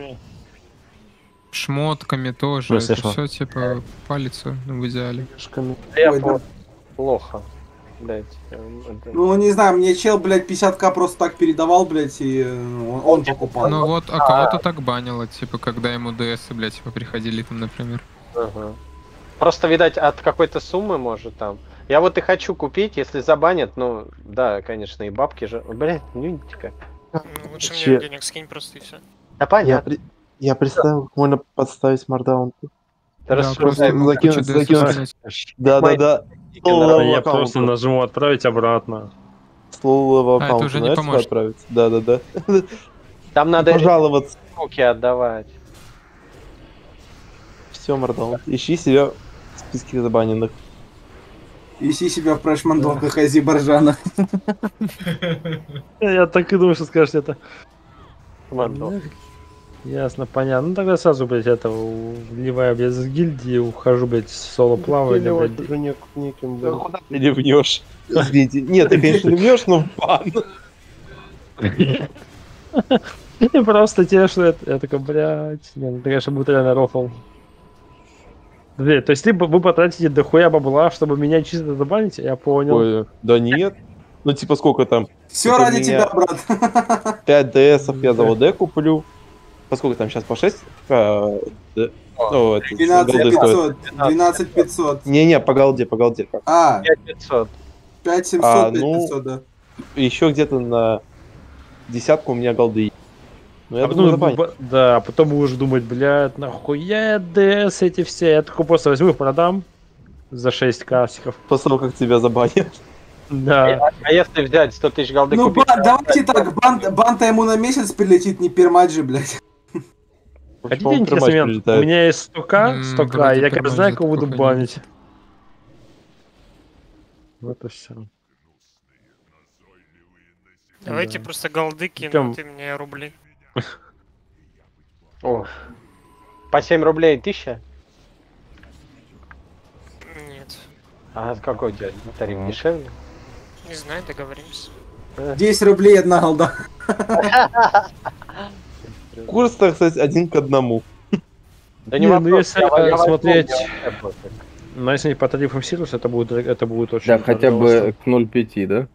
S6: Шмотками тоже.
S1: Ну, если
S6: Это
S1: что.
S6: все типа палится, ну, в идеале.
S3: Шками.
S4: Я
S8: Ой,
S4: по-
S8: да.
S4: плохо. блядь. эм, это-
S8: Ну, не знаю, мне чел, блядь, пятьдесят ка просто так передавал, блядь, и э, он, он покупал.
S6: Ну вот, а кого-то так банило, типа, когда ему ДС, блядь, типа, приходили там, например.
S4: Ага. Просто, видать, от какой-то суммы, может, там. Я вот и хочу купить, если забанят, ну, да, конечно, и бабки же. Блядь, нюнитика.
S7: Ну, лучше
S3: Че-
S7: мне денег скинь просто и все.
S4: Да
S3: Я,
S4: понятно.
S3: при- я представил, как можно подставить мардаунку.
S4: Ты
S6: Да,
S4: рассуждай,
S6: просто ему
S3: закинуть-
S6: кучу ДС
S3: закинуть.
S6: скинуть.
S3: Да-да-да.
S1: А
S3: Слово
S1: я
S3: аккаунту.
S1: просто нажму отправить обратно.
S3: Слово
S6: А, это
S3: аккаунту,
S6: уже не
S3: знаете,
S6: поможет.
S3: куда отправить? Да-да-да.
S4: Там надо
S3: Пожаловаться.
S4: руки отдавать.
S3: Все, мардаун. Ищи себя в списке забаненных.
S8: Ищи себя в прэшмандоках Азербайджана.
S1: Я так и думаю, что скажешь это.
S4: Мандо.
S1: Ясно, понятно. Ну тогда сразу, блядь, это вливаю, блядь, с гильдии, ухожу, блядь, с соло плавания, блядь.
S5: уже не, неким,
S3: Да
S5: блядь.
S3: куда ты ливнешь? Извините. Нет, ты, конечно, ливнешь, но в бан.
S1: И просто те, что это, я такой, блядь, не, ну, это, конечно, будет реально рофл. Блядь, то есть либо вы потратите дохуя бабла, чтобы меня чисто забанить, я понял.
S3: Ой, да нет. Ну, типа, сколько там?
S8: Все
S3: Это у
S8: ради
S3: меня
S8: тебя, брат.
S3: пять ДСов я за ОД куплю. По сколько там сейчас? По шесть? А, да. Ну, это,
S8: двенадцать
S3: голды стоят.
S8: пятьсот. двенадцать пятьсот.
S3: Не-не, по голде, по голде.
S8: А,
S4: пять пятьсот.
S8: пять
S3: А,
S8: семьсот, пять
S3: ну,
S8: пятьсот, да.
S3: Еще где-то на десятку у меня голды. Ну, я
S1: А
S3: думаю,
S1: потом,
S3: забанить.
S1: б- да, потом вы уже думать, блядь, нахуя ДС эти все. Я такой просто возьму их продам за шесть кассиков.
S3: После того, как тебя забанят.
S1: Да.
S4: А если взять сто тысяч голды
S8: Ну,
S4: купить?
S8: ба- давайте так, бан- бан-то ему на месяц прилетит, не пермать же, блядь.
S1: Хотите
S3: По-моему,
S1: интересный
S3: Пермач
S1: момент?
S3: прилетает.
S1: У меня есть сто ка,
S6: М,
S1: сто ка,
S6: вроде
S1: я как
S6: Пермач
S1: знаю, кого буду
S6: такой
S1: банить. Вот и все.
S7: Давайте
S1: Да.
S7: просто голды кину,
S1: Прям-
S7: а ты мне рубли.
S4: О. По семь рублей тысяча?
S7: Нет.
S4: А какой у тебя тариф дешевле?
S7: Не знаю, договоримся.
S8: десять рублей одна голда.
S3: Курс-то, кстати, один к одному.
S4: Да не
S1: Не, ну
S4: вопрос,
S1: если,
S4: я-
S1: э,
S4: я возьму,
S1: смотреть-
S4: мне вообще пофиг.
S1: Но если не по тарифам Сириус, это будет, это будет очень...
S11: Да, хотя
S1: пожалуйста.
S11: бы к ноль пять, да?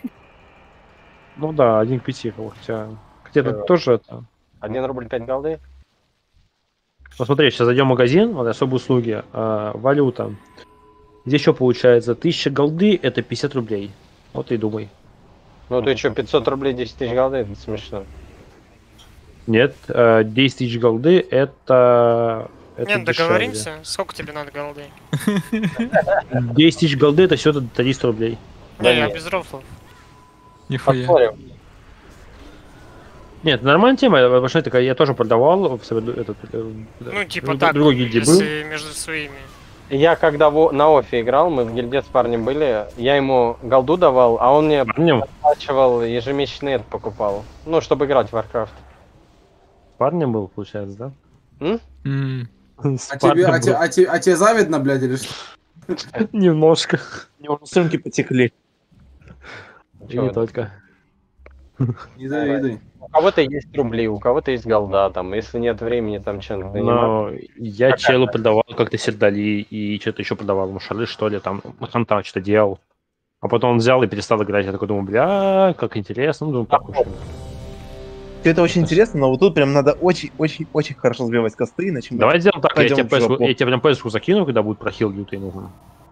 S1: Ну да, один к пяти, хотя... Хотя это
S4: Да.
S1: тоже это...
S4: Один рубль пять голды?
S1: Ну смотри, сейчас зайдем в магазин, вот особые услуги, а, валюта. Здесь что получается? Тысяча голды это пятьдесят рублей. Вот и думай.
S4: Ну ты что, пятьсот рублей десять тысяч голды? Это смешно.
S1: Нет, э, десять тысяч голды это... это
S7: Нет,
S1: дешевле.
S7: договоримся. Сколько тебе надо голды?
S1: десять тысяч голды это все триста рублей.
S4: Да
S7: Не, я
S4: нет.
S7: без рофлов.
S6: Нихуя.
S4: Поспорим.
S1: Нет, нормальная тема, потому что такая, я тоже продавал в себе этот... э,
S7: Ну, типа
S1: в
S7: так,
S1: другой гильдии был.
S7: если между своими.
S4: Я когда во- на офе играл, мы в гильдии с парнем были, я ему голду давал, а он мне
S1: Парнем,
S4: оплачивал ежемесячный эд покупал. Ну, чтобы играть в Warcraft.
S1: парнем был, получается, да?
S6: М,
S1: С
S8: А тебе,
S1: парнем
S8: а, те-
S1: был.
S8: а те- а тебе завидно, блядь, или что?
S1: Немножко.
S3: У него сумки потекли.
S1: И
S4: Чё
S1: не
S4: это?
S1: только.
S8: Не завидуй.
S4: У кого-то есть рубли, у кого-то есть голда, там, если нет времени, там что-то
S1: Но я челу продавал как-то сердали и что-то еще продавал, ему шары, что ли, там, ханта что-то делал. А потом он взял и перестал играть. Я такой думаю, бля, как интересно. Ну, думаю, покушаем.
S3: Все это очень интересно, но вот тут прям надо очень-очень-очень хорошо сбивать косты, иначе мы
S1: Давай сделаем так, я
S3: пойдем
S1: тебе,
S3: в
S1: пэску,
S3: жопу.
S1: я тебе прям пэску закину, когда будет прохил лютый нужен.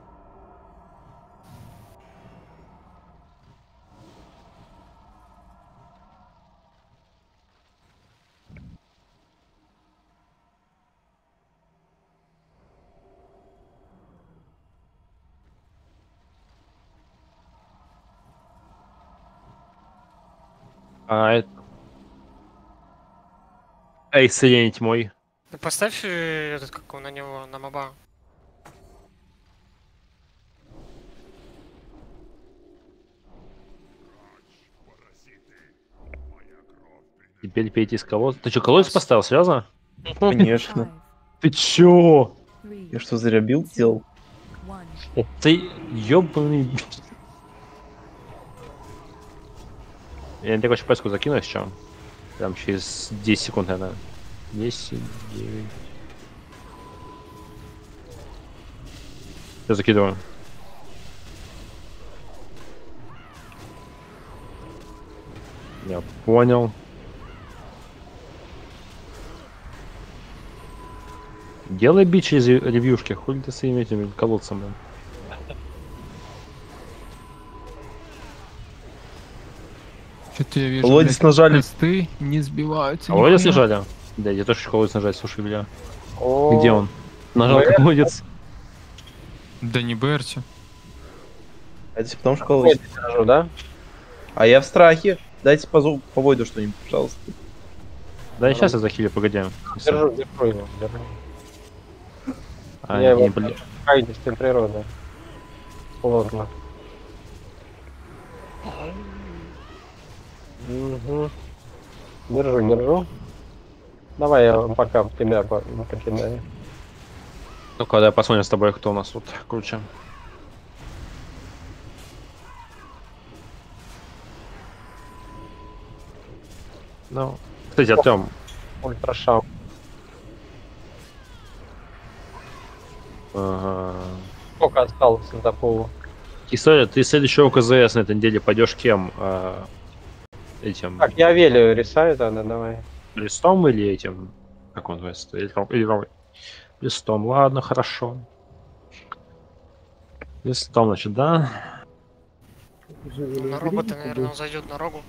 S1: А, это... Эй, соединить мой.
S7: Ну, поставь э, этот, как он, на него, на моба.
S1: Теперь пейте из колодца. Ты что, колодец поставил, серьезно?
S3: Конечно.
S1: Ты чё?
S9: Three,
S3: Я что, зря билд сделал?
S9: one.
S1: Ты ёбаный... Я на такой пэску закину еще. Прям через десять секунд, наверное. десять, девять. Я закидываю. Понял. Делай бит через ревьюшки, хули ты своими этими колодцами.
S6: Что-то я вижу,
S3: Колодец
S6: блядь,
S3: нажали.
S6: косты не сбиваются.
S1: А колодец
S6: нихуя.
S1: нажали? Да, я тоже хочу колодец нажать, слушай, бля.
S4: О,
S1: Где он? Нажал
S4: Б.
S1: колодец.
S6: Да не Берти.
S3: Дайте потому что колодец.
S4: Ой, держу, да?
S3: А я в страхе. Дайте по, зу- по войду что-нибудь, пожалуйста.
S1: Да, сейчас я захилю, погоди.
S4: Держу, держу его, держу.
S1: А,
S4: Я его-
S1: не, бля.
S4: Кайдистая природа. Плотно. Угу. Держу, держу. Давай я пока тебя по- покидаю.
S1: Ну, когда посмотрим с тобой, кто у нас тут круче. Ну, кстати, Артем,
S4: Ультрашаун.
S1: ага.
S4: Сколько осталось до пола?
S1: История, ты следующего КЗС на этой неделе пойдешь кем? А, этим
S4: Так, я Велию рисаю тогда, давай.
S1: листом или этим? Как он называется? Или ром- или ром- листом, ладно, хорошо. Листом, значит, да?
S7: На робота, наверное, он зайдет на рогу.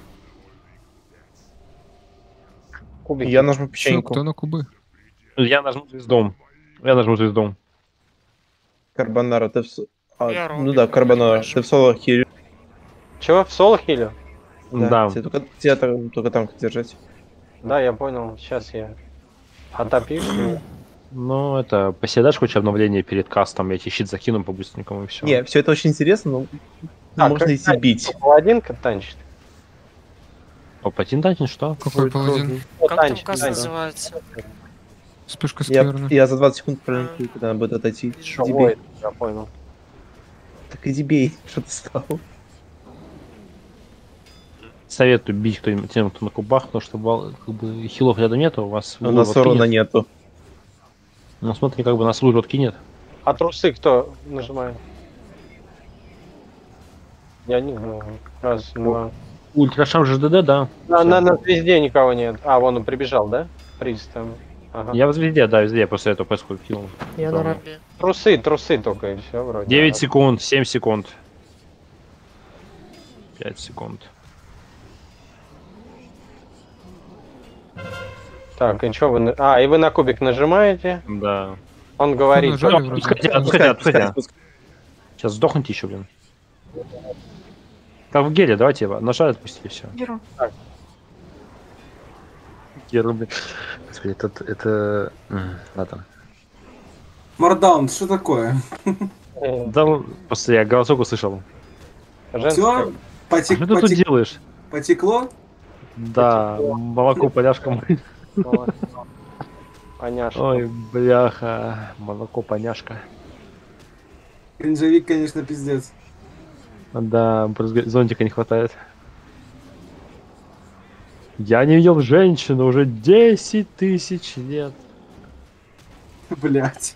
S4: Кубики.
S3: Я нажму
S6: Чё,
S3: печеньку.
S6: кто на кубы?
S1: Я нажму звездом. Я нажму звездом.
S3: Карбонара, ты в... с- а,
S7: Я
S3: ну
S7: Робин,
S3: да, Карбонара.
S7: нажму.
S3: Ты в соло хиле.
S4: Чего, в соло хилю?
S1: Да.
S3: Тебе только, тебе там- только там держать.
S4: Да, я понял. Сейчас я отопью.
S1: Ну, это, поседаешь хоть обновление перед кастом, я тебе щит закину по-быстренькому и все.
S3: Не, все это очень интересно, но
S4: Так,
S3: можно
S4: как-
S3: идти бить.
S4: Паладинка танчит.
S1: О, плотин танчит, что?
S6: Какой паладин?
S4: О,
S7: Как там
S4: танчит,
S7: каст
S4: танчит.
S7: называется?
S6: Вспышка
S3: Я,
S6: скверны.
S3: я за двадцать секунд пролинкую, когда надо будет отойти.
S4: Шо,
S3: Иди
S4: ой,
S3: бей.
S4: я понял.
S3: Так иди бей, что ты стал.
S1: Советую бить кто-нибудь тем, кто на кубах, потому что вал- как бы, хилов рядом нету, у вас
S3: У нас
S1: выводки
S3: урона
S1: нет.
S3: нету.
S1: Ну смотри, как бы нас выводки нет.
S4: А трусы кто нажимает? Я не знаю. Раз, два.
S1: Ультрашам ЖДД, да.
S4: На,
S1: Всё.
S4: на, на звезде никого нет. А, вон он прибежал, да? Приз там. Ага.
S1: Я везде, да, везде, после этого происходит хил.
S7: Я на рамбе.
S4: Трусы, трусы только и все вроде.
S1: девять
S4: А,
S1: секунд, семь секунд. пять секунд.
S4: Так, и что вы... на- А, и вы на кубик нажимаете,
S1: Да.
S4: он говорит...
S6: нажали
S1: Всё,
S6: вроде.
S1: отпускайте,
S6: Пускай,
S1: отпускайте,
S3: Пускай,
S1: отпускайте.
S3: пускай.
S1: Сейчас сдохните еще, блин. Как в геле, давайте его. Нажали, отпустили, все.
S2: Геру.
S1: Геру, блин. Господи, это... это... м, Ладно.
S8: Мардаун, что такое?
S4: э,
S1: Да, л- просто я голосок услышал.
S4: женская-
S8: Все?
S1: А
S8: Потек,
S1: что ты тут
S8: потек-
S1: делаешь?
S8: потекло?
S1: Да, молоко поляшком.
S4: Поняшка.
S1: Ой, бляха. Молоко поняшка.
S8: Кринжовик, конечно, пиздец.
S1: Да, просто зонтика не хватает. Я не видел женщину уже десять тысяч лет.
S8: Блять.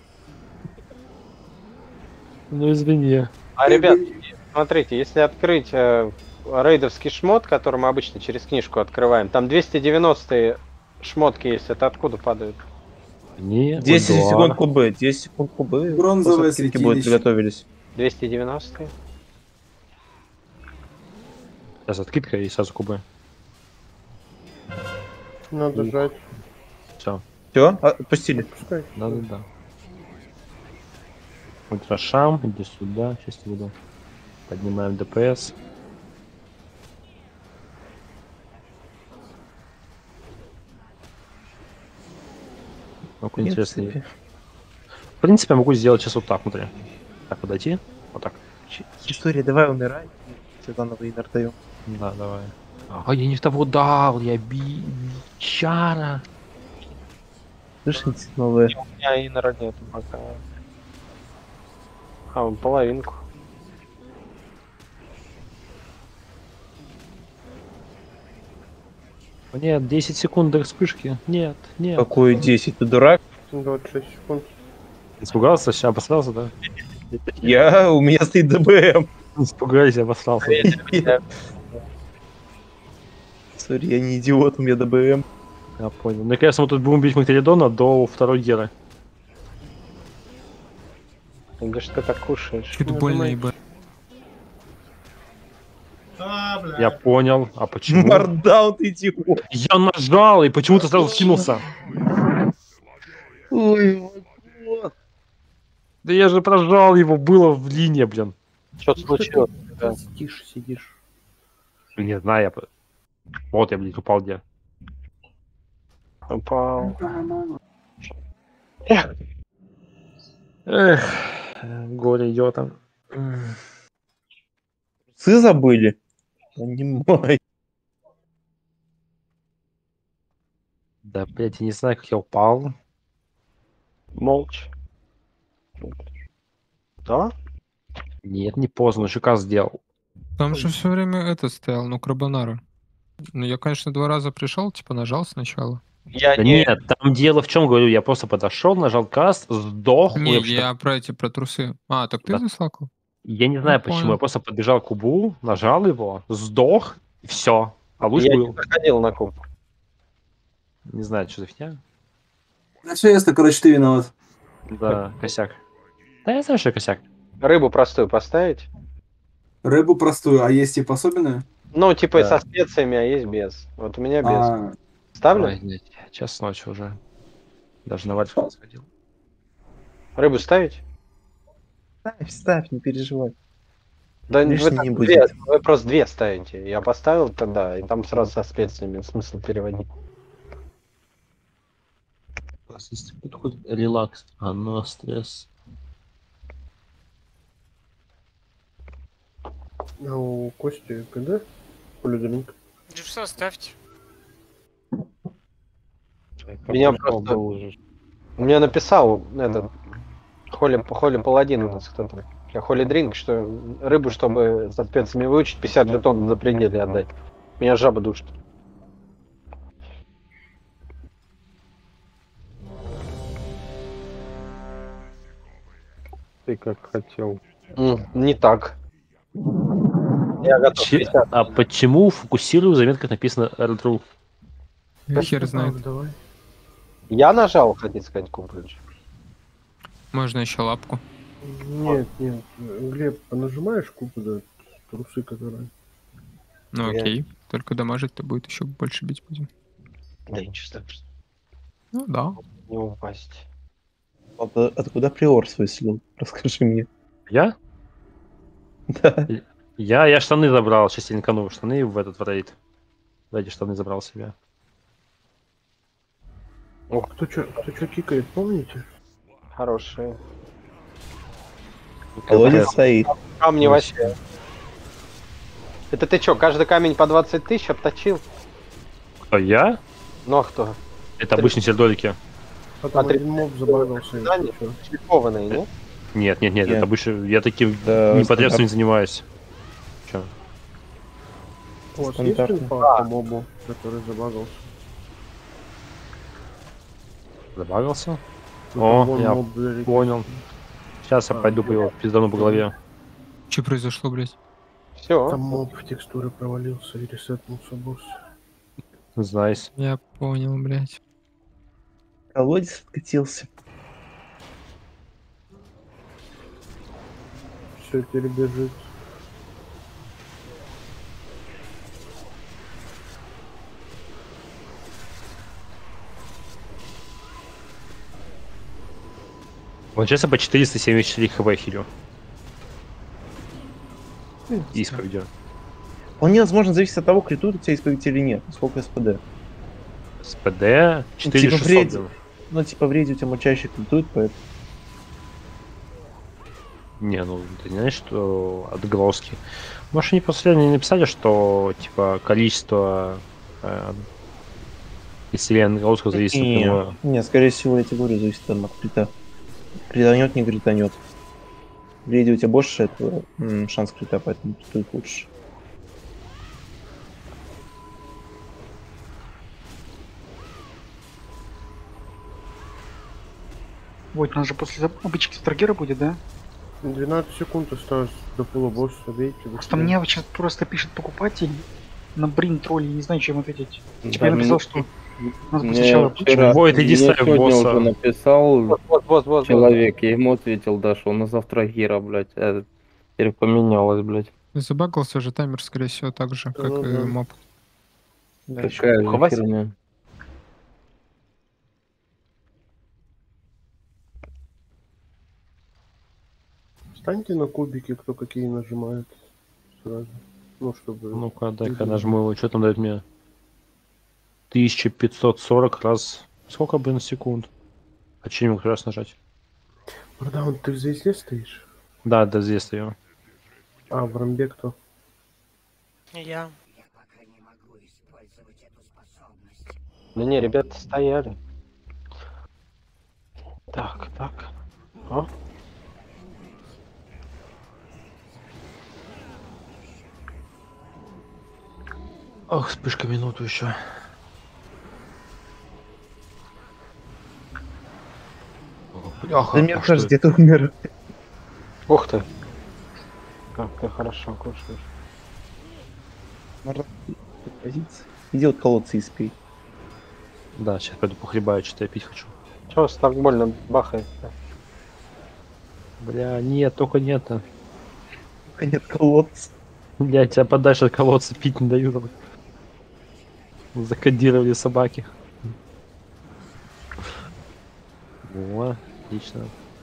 S1: Ну извини.
S4: А, ребят, смотрите, если открыть э, рейдовский шмот, который мы обычно через книжку открываем, там двести девяносто шмотки есть, это откуда падают?
S1: Не,
S3: десять
S1: удар.
S3: секунд кубы, десять секунд кубы.
S8: Бронзовое
S3: после откидки будет,
S8: святилище.
S3: приготовились.
S4: двести девяносто?
S1: Сейчас откидка и сразу кубы.
S11: Надо жать.
S1: Все.
S3: Все, отпустили.
S1: Да-да-да. Ультрашам, иди сюда, сейчас я буду. Поднимаем ДПС. Ну,
S3: В
S1: интересно.
S3: принципе.
S1: В принципе, я могу сделать сейчас вот так, смотри. Так, подойти. Вот так.
S3: Ч- История, давай умирай. Светлана Вейнер даем.
S1: Да, давай. А, я не в того дал, я би... Чара.
S3: Слышите, новые.
S4: У меня и народ нету пока. А, вон половинку.
S1: Нет, десять секунд до вспышки. Нет, нет.
S3: Какую десять, ты дурак?
S11: двадцать шесть секунд.
S1: Испугался, сейчас обосрался, да?
S3: Я, у меня стоит ДБМ.
S1: Испугайся, обосрался.
S3: Сори, я не идиот, у меня ДБМ.
S1: Я понял. Мне кажется, мы тут будем бить Магнитолидона до второй геры.
S4: Да что ты так кушаешь?
S6: Чуть больно, ебать.
S10: А, бля.
S1: Я понял. А почему?
S3: Мардаун, ты идиот.
S1: Я нажал, и почему-то сразу скинулся.
S3: Ой, вот.
S1: Да я же прожал его, было в линии, блин.
S4: Что случилось? Да.
S5: Сидишь, сидишь.
S1: Не знаю, я... по- Вот я, блядь, упал где.
S4: Упал.
S1: Эх, горе идет.
S3: Сы забыли? Понимаю.
S1: Да, блядь, я не знаю, как я упал.
S4: Молча. Да?
S1: Нет, не поздно, Жука сделал.
S6: Там же все время это стоял, ну, Крабонара. Ну, я, конечно, два раза пришел, типа, нажал сначала.
S4: Я
S1: Да
S4: не...
S1: нет, там дело в чем, говорю, я просто подошел, нажал каст, сдох.
S6: Не,
S1: ой, вообще-то-
S6: я про эти, про трусы. А, так ты
S1: Да.
S6: заслакал?
S1: Я не знаю
S6: Ну,
S1: почему,
S6: понял.
S1: я просто подбежал к кубу, нажал его, сдох, и все. А луч
S4: Я не
S1: был.
S4: проходил на куб.
S1: Не знаю, что за фигня.
S8: Да все ясно, короче, ты виноват.
S1: Да, косяк. Да я знаю, что я косяк.
S4: Рыбу простую поставить?
S8: Рыбу простую, а есть типа особенную?
S4: Ну, типа
S1: Да.
S4: со специями, а есть без. Вот у меня без.
S8: А,
S4: Ставлю?
S1: Ой, блядь, час ночи уже. Даже на вальфу сходил.
S4: Рыбу ставить?
S3: Ставь, ставь, не переживай.
S4: Да
S3: Лишней
S4: вы,
S3: не
S4: так
S3: будет.
S4: две, вы просто две ставите. Я поставил тогда, и там сразу со специями. Смысл переводить.
S1: У вас есть подход релакс, а но стресс.
S5: А у Кости КД? Полидринг.
S7: Джипса ставьте.
S4: Меня просто... Мне написал этот... Холи, Холи Паладин у нас кто-то. Я Холи Дринк, что рыбу, чтобы со специями выучить, пятьдесят жетонов за пределе отдать. Меня жаба душит.
S11: Ты как хотел.
S4: М, Не так. Я готов.
S1: Че-
S4: пятьдесят.
S1: а почему фокусирую в заметках написано R-True?
S6: Я хер знает.
S5: Давай.
S4: Я нажал, хотите сказать, куплюч.
S6: Можно еще лапку.
S5: Нет, нет. Глеб, понажимаешь кубу, да, трусы, которые...
S6: Ну
S4: Я-
S6: окей. Только дамажить-то будет еще больше бить будем.
S4: Да ничего страшного.
S6: Ну да.
S4: Не упасть.
S3: Вот, а откуда приор свой слил? Расскажи мне.
S1: Я?
S3: Да.
S1: Я, я штаны забрал, сейчас я линканул штаны в этот в рейд. Эти штаны забрал себе.
S5: Кто чё, кто чё кикает, помните?
S4: Хорошие.
S3: Колодец стоит.
S4: Камни вообще. Это ты чё, каждый камень по двадцать тысяч обточил?
S1: Кто, я?
S4: Ну а кто?
S1: Это обычные сердолики.
S5: А там
S4: Смотри.
S5: один моб забагался.
S4: Да,
S5: если чё.
S4: Шлифованные, нет?
S1: Нет, нет, нет,
S3: Нет.
S1: это обычно... Я таким
S3: Да,
S1: непотребством не
S3: стандарт.
S1: занимаюсь. Чё?
S5: У вас есть
S3: Стандартно.
S5: инфа по мобу, который забагался?
S1: Забагался?
S5: Ну,
S1: О,
S5: там вон
S1: я
S5: моб вдалеке.
S1: Понял. Сейчас я
S5: А,
S1: пойду по его пиздану по голове.
S6: Что произошло, блядь?
S4: Все.
S5: Там моб в текстуры провалился и ресетнулся босс.
S1: Знайс.
S6: Я понял, блядь.
S3: Колодец откатился.
S5: Все перебежит.
S1: Вот сейчас я по четыреста семьдесят четыре хп хилю. Исповедью.
S3: Вполне возможно, зависит от того, критует у тебя исповедь или нет. Сколько СПД.
S1: СПД четыре
S3: типа
S1: шестьсот.
S3: вред.
S1: блин.
S3: Ну, типа, в рейде у тебя мочаще критует, поэтому...
S1: Не, ну ты не знаешь, что отголоски. Может, они последние написали, что типа количество э, исцеления отголосков зависит от
S3: Не,
S1: него.
S3: не, скорее всего, я тебе говорю, зависит там от крита. Кританет, не кританет. В рейде у тебя больше этого м, шанс крита, поэтому критует лучше.
S2: Вот, у нас же после зап- обычки Старгера будет, да?
S5: двенадцать секунд осталось до полубосса, бейте.
S2: Просто мне вот сейчас просто пишет покупатель, На брин тролли, не знаю, чем ответить.
S11: Да,
S2: Тебе написал,
S11: мне-
S2: что надо
S11: Мне
S2: сначала
S11: вчера,
S1: Войт, иди
S11: мне
S1: ставь
S11: сегодня
S1: босса.
S11: уже написал
S4: Вот, вот, вот, вот.
S11: человек, я ему ответил, да, что он на завтра Гера, блядь. э, Теперь поменялось, блядь.
S6: Забагался же таймер, скорее всего, так же, как
S3: Ну
S6: и
S3: да.
S6: моб.
S3: Да,
S11: Какая
S3: ещё
S11: же
S3: Хватит.
S11: херня.
S5: Встаньте на кубики, кто какие нажимает сразу. Ну, чтобы...
S1: Ну-ка, дай-ка
S5: видно
S1: нажму его. Что там дает мне? тысяча пятьсот сорок раз. Сколько, блин, секунд? А че не мог раз нажать?
S5: Братан, ты в звезде стоишь?
S1: Да, да, здесь стою.
S5: А, в рамбе кто?
S7: Я.
S4: Да не, ребята стояли. Так, так. О.
S1: Ох, вспышка минуту еще. Бляха,
S3: Да мне
S1: а что
S3: кажется,
S1: это?
S3: где-то умер.
S4: Ух ты. Как ты хорошо кушаешь.
S3: Позиция. Иди вот колодцы испей.
S1: Да, сейчас пойду похлебаю, что-то я пить хочу.
S4: Чего вас так больно бахает?
S1: Бля, нет, только нет. а.
S3: Нет колодца.
S1: Бля, тебя подальше от колодца пить не дают. Закодировали собаки. О, отлично.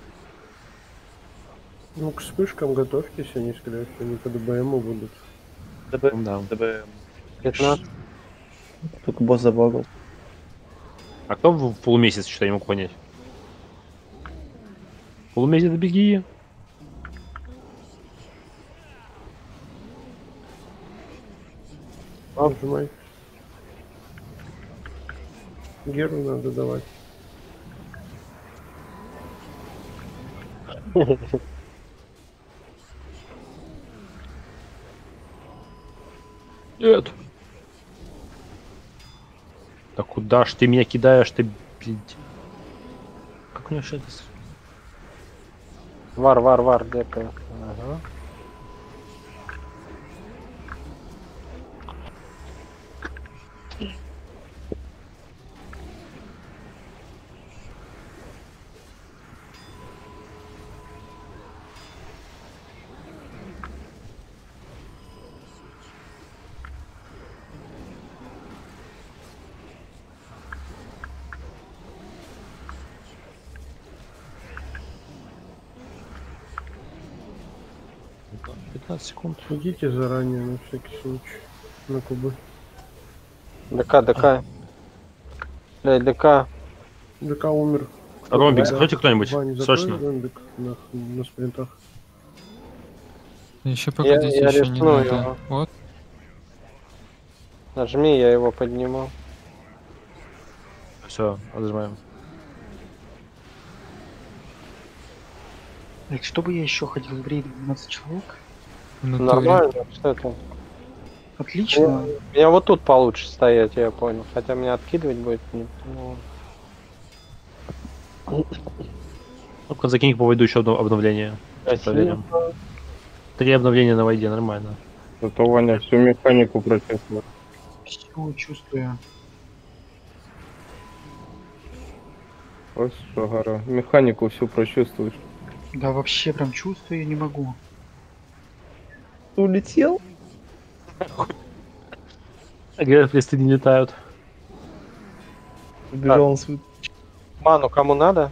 S5: Ну, к вспышкам готовьтесь, они, скорее всего, не по ДБМу будут.
S3: ДБ,
S1: Да.
S3: ДБ.
S4: пятнадцать.
S3: Только босс забагал.
S1: А кто в полумесяц, что я не мог понять? Полумесяц беги.
S5: Нажимай. Геру надо давать.
S1: Нет. Да куда ж ты меня кидаешь, ты, блядь? Как у меня что это? с-
S4: Вар, вар, вар, дека. Ага.
S1: пятнадцать секунд.
S5: Идите заранее, на всякий случай. На кубы.
S4: ДК, ДК. Блядь, ДК.
S5: ДК умер.
S1: Ромбик,
S5: Да.
S1: закройте кто-нибудь.
S5: Ваня, закрой
S1: Срочно.
S5: ромбик на, на спринтах.
S6: Еще
S4: Я,
S6: погодите,
S4: я
S6: еще не
S4: рискну
S6: надо.
S4: его.
S6: Вот.
S4: Нажми, я его подниму.
S1: Все, отжимаем.
S2: Блядь, что бы я еще ходил в рейд двенадцать человек?
S6: В натуре.
S4: Нормально, что это?
S2: Отлично.
S4: Меня вот тут получше стоять, я понял. Хотя меня откидывать будет не. Ну,
S1: Ну-ка, закинь по войду еще одно обновление.
S4: спасибо.
S1: Проверим. Три обновления на войде, нормально.
S11: Зато Ваня всю механику прочувствовал.
S2: Все чувствую.
S11: Вот что, гора. Механику всю прочувствуешь.
S2: Да вообще прям чувствую, я не могу.
S3: Улетел?
S1: Говорят, листы не летают.
S3: Убежал он свой.
S4: Ману кому надо?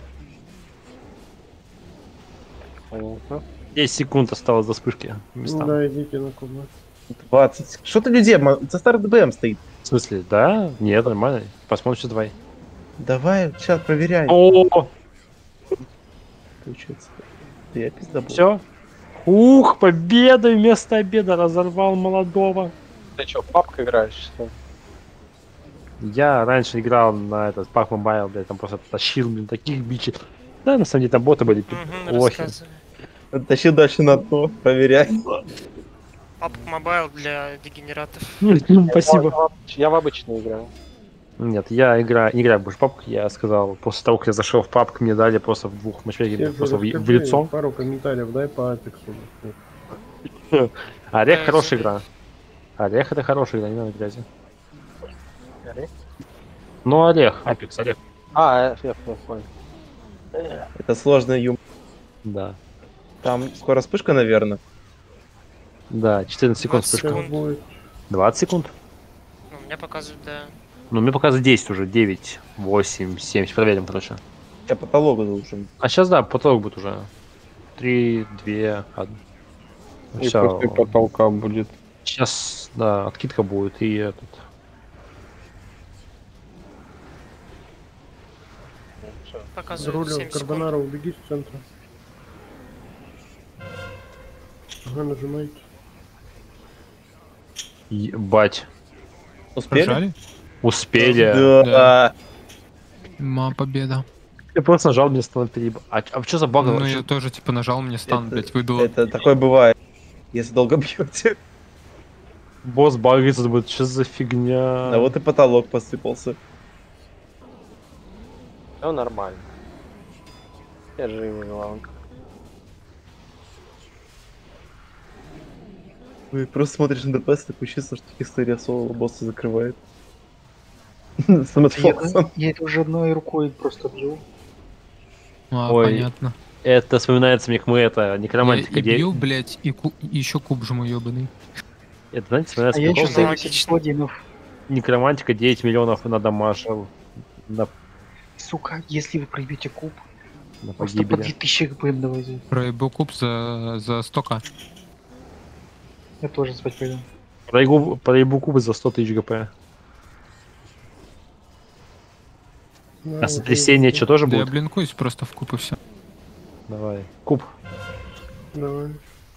S4: Понятно.
S1: десять секунд осталось до вспышки. Места.
S5: Да, идите на кубы.
S3: двадцать. Что ты людей? ма- За старый ДБМ стоит.
S1: В смысле, да? Нет, нормально. Посмотрим сейчас давай.
S3: Давай, сейчас проверяй.
S1: О,
S3: Получается. Да я пизда был.
S1: все. Ух, победа вместо обеда разорвал молодого.
S4: Ты что, папка играешь, что ли?
S1: Я раньше играл на этот Pac Mobile, блядь, там просто тащил, блин, таких бичей. Да, на самом деле там боты были
S7: Угу,
S1: плохи.
S7: рассказывай.
S3: Тащи дальше на дно. Проверяй.
S7: Папк Мобайл для дегенератов.
S1: Спасибо.
S4: Я, в- я в обычную играю.
S1: Нет, я играю, не играю больше в папку, я сказал, после того, как я зашел в папку, мне дали просто в двух матчах
S5: Серджи,
S1: просто в, в
S5: расскажи
S1: лицо.
S5: пару комментариев дай по Апексу.
S1: Орех
S7: Э,
S1: хорошая
S7: за-
S1: игра. Орех это хороший, да, не надо грязи.
S4: Орех?
S1: Ну, орех, Апекс, орех.
S4: А, я, я понял.
S3: Это сложный юм.
S1: Да.
S3: Там скоро вспышка, наверное.
S1: Да, четырнадцать секунд
S7: двадцать
S1: вспышка.
S7: секунд.
S1: двадцать секунд?
S7: Ну, у меня показывает, да.
S1: Ну, мне показывает десять уже, девять, восемь, семь. Проверим, короче.
S3: Я потолок должен.
S1: А сейчас, да, потолок будет уже. три, два, один.
S11: И после потолка будет.
S1: Сейчас, да, откидка будет и этот.
S7: Показывает
S5: Рулю,
S7: семь секунд.
S5: Карбонара, убеги с центра. Ага, нажимайте.
S1: Ебать.
S3: Успели?
S6: Нажали?
S1: Успели.
S3: Да.
S6: Ма, победа.
S1: Я просто нажал, мне стало переб... А, а что за баг?
S6: Ну, я тоже, типа, нажал, мне стан,
S3: Это-
S6: блядь, выдуло.
S3: Это такое бывает, если долго бьете.
S1: Босс багается, будет, что за фигня?
S3: А вот и потолок посыпался.
S4: Все нормально. Я живой, главное.
S3: Вы просто смотришь на ДПС, такое чувство, что история соло босса закрывает. С Мэтт Фоксом.
S2: Я, я это уже одной рукой просто бью.
S6: А,
S1: Ой,
S6: понятно.
S1: Это вспоминается мне, как мы это,
S6: Я
S1: некромантика
S6: и
S1: де-
S6: бью, блядь, и, ку- и еще куб жму, ёбаный.
S1: Это, знаете,
S2: А
S1: вспоминается
S2: я
S1: прикол,
S2: еще
S1: что
S2: семьдесят паладинов.
S1: некромантика девять миллионов на дамажил. На,
S2: Сука, если вы пройдете куб,
S1: на
S2: просто по
S1: погибели.
S2: две тысячи хп давайте.
S6: Проебу куб за, за сто ка.
S2: Я тоже спать пойду.
S1: Проебу, проебу кубы за сто тысяч гп.
S5: Да,
S1: А сотрясение что тоже
S6: Да я
S1: будет?
S6: блинкуюсь просто в куб и все.
S1: Давай. Куб.
S5: Давай.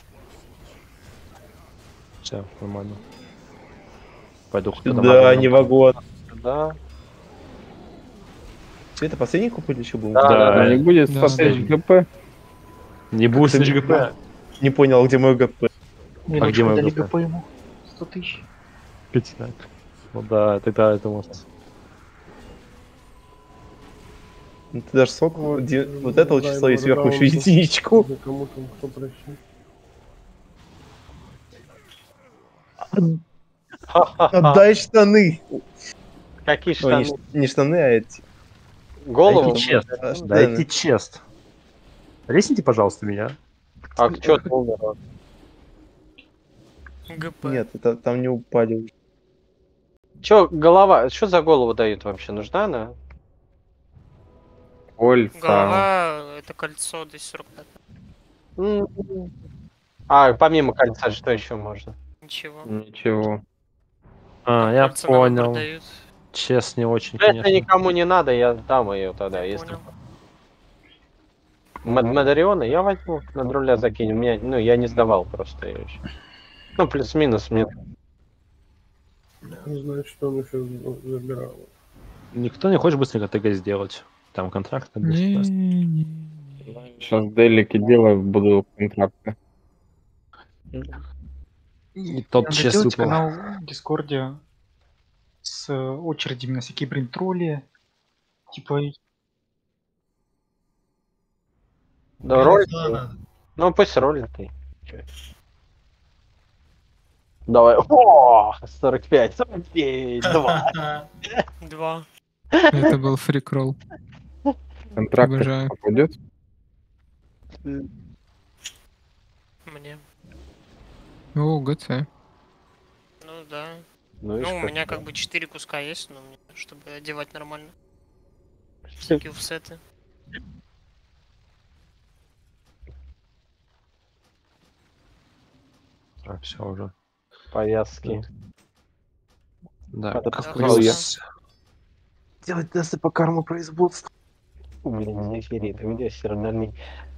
S1: Все, нормально. Пойду
S3: Да,
S1: домой.
S3: не вагон.
S4: Да.
S3: Все это последний куб или еще был?
S4: Да,
S1: Да,
S11: Не будет
S6: Да,
S11: сто тысяч
S1: да.
S11: ГП.
S1: Не будет
S3: Ты-
S1: тысяч гп.
S3: Не понял, где мой ГП.
S2: Мне
S1: А
S2: лучше
S1: где мой
S2: дали
S1: ГП?
S2: ГП ему. сто тысяч.
S1: Так. Ну да, тогда это может.
S3: Ну, ты даже сок,
S5: Вот,
S3: ди- вот это вот
S5: дай
S3: число и
S5: ему
S3: сверху еще
S5: раунду.
S3: единичку.
S5: Да кому там кто просил.
S3: Отдай штаны.
S4: Какие
S3: Ой,
S4: штаны?
S3: не, ш- не штаны, а эти.
S4: Голову?
S1: Дайте чест.
S3: А, штаны.
S1: Дайте чест. Ресните, пожалуйста, меня.
S4: А чё ты умер?
S7: ГП.
S3: Нет, это там не упали уже.
S4: Чё, голова? Что за голову дают вообще? Нужна она?
S11: Кольца.
S7: Голова, это кольцо до сорок пять.
S4: М. А, помимо кольца, что еще можно?
S7: Ничего.
S11: Ничего.
S1: А, я
S7: Кольца на выбор
S1: понял.
S7: дают.
S1: Чест не очень,
S4: Ну, если
S1: конечно.
S4: никому не надо, я дам ее тогда.
S7: Я
S4: Если
S7: понял.
S4: Мад- Мадариона я возьму, на друля закинем. Меня, ну, я не сдавал просто ее еще. Ну, плюс-минус мне.
S5: Не знаю, что он еще забирал.
S1: Никто не хочет быстренько ТГ сделать. Там контракт. на десять
S6: Не,
S1: раз.
S6: не.
S11: Сейчас делики делаю, буду контракты.
S1: И тот
S2: Надо
S1: чест
S2: делать
S1: выпал.
S2: канал в Дискорде с э, очередями на всякие брейн-тролли. Типа,
S4: Да, роль.
S10: Да, надо.
S4: Ну, пусть роль ты. Чё? Давай. О, сорок пять, сорок пять, два.
S7: Два.
S6: Это был фрикролл.
S11: Контракт
S6: Обожаю.
S11: пойдет?
S7: Мне.
S6: О, ГЦ.
S7: Ну да.
S4: Ну, и
S7: Ну, у
S4: что?
S7: меня как бы четыре куска есть, но мне, чтобы одевать нормально. Всякие офсеты.
S1: А, все уже.
S4: Повязки.
S1: Да,
S4: Надо
S1: как
S7: посмотреть.
S1: плюс.
S3: Делать тесты по карму производству.
S4: Блин, не эфирит, у меня все равно не.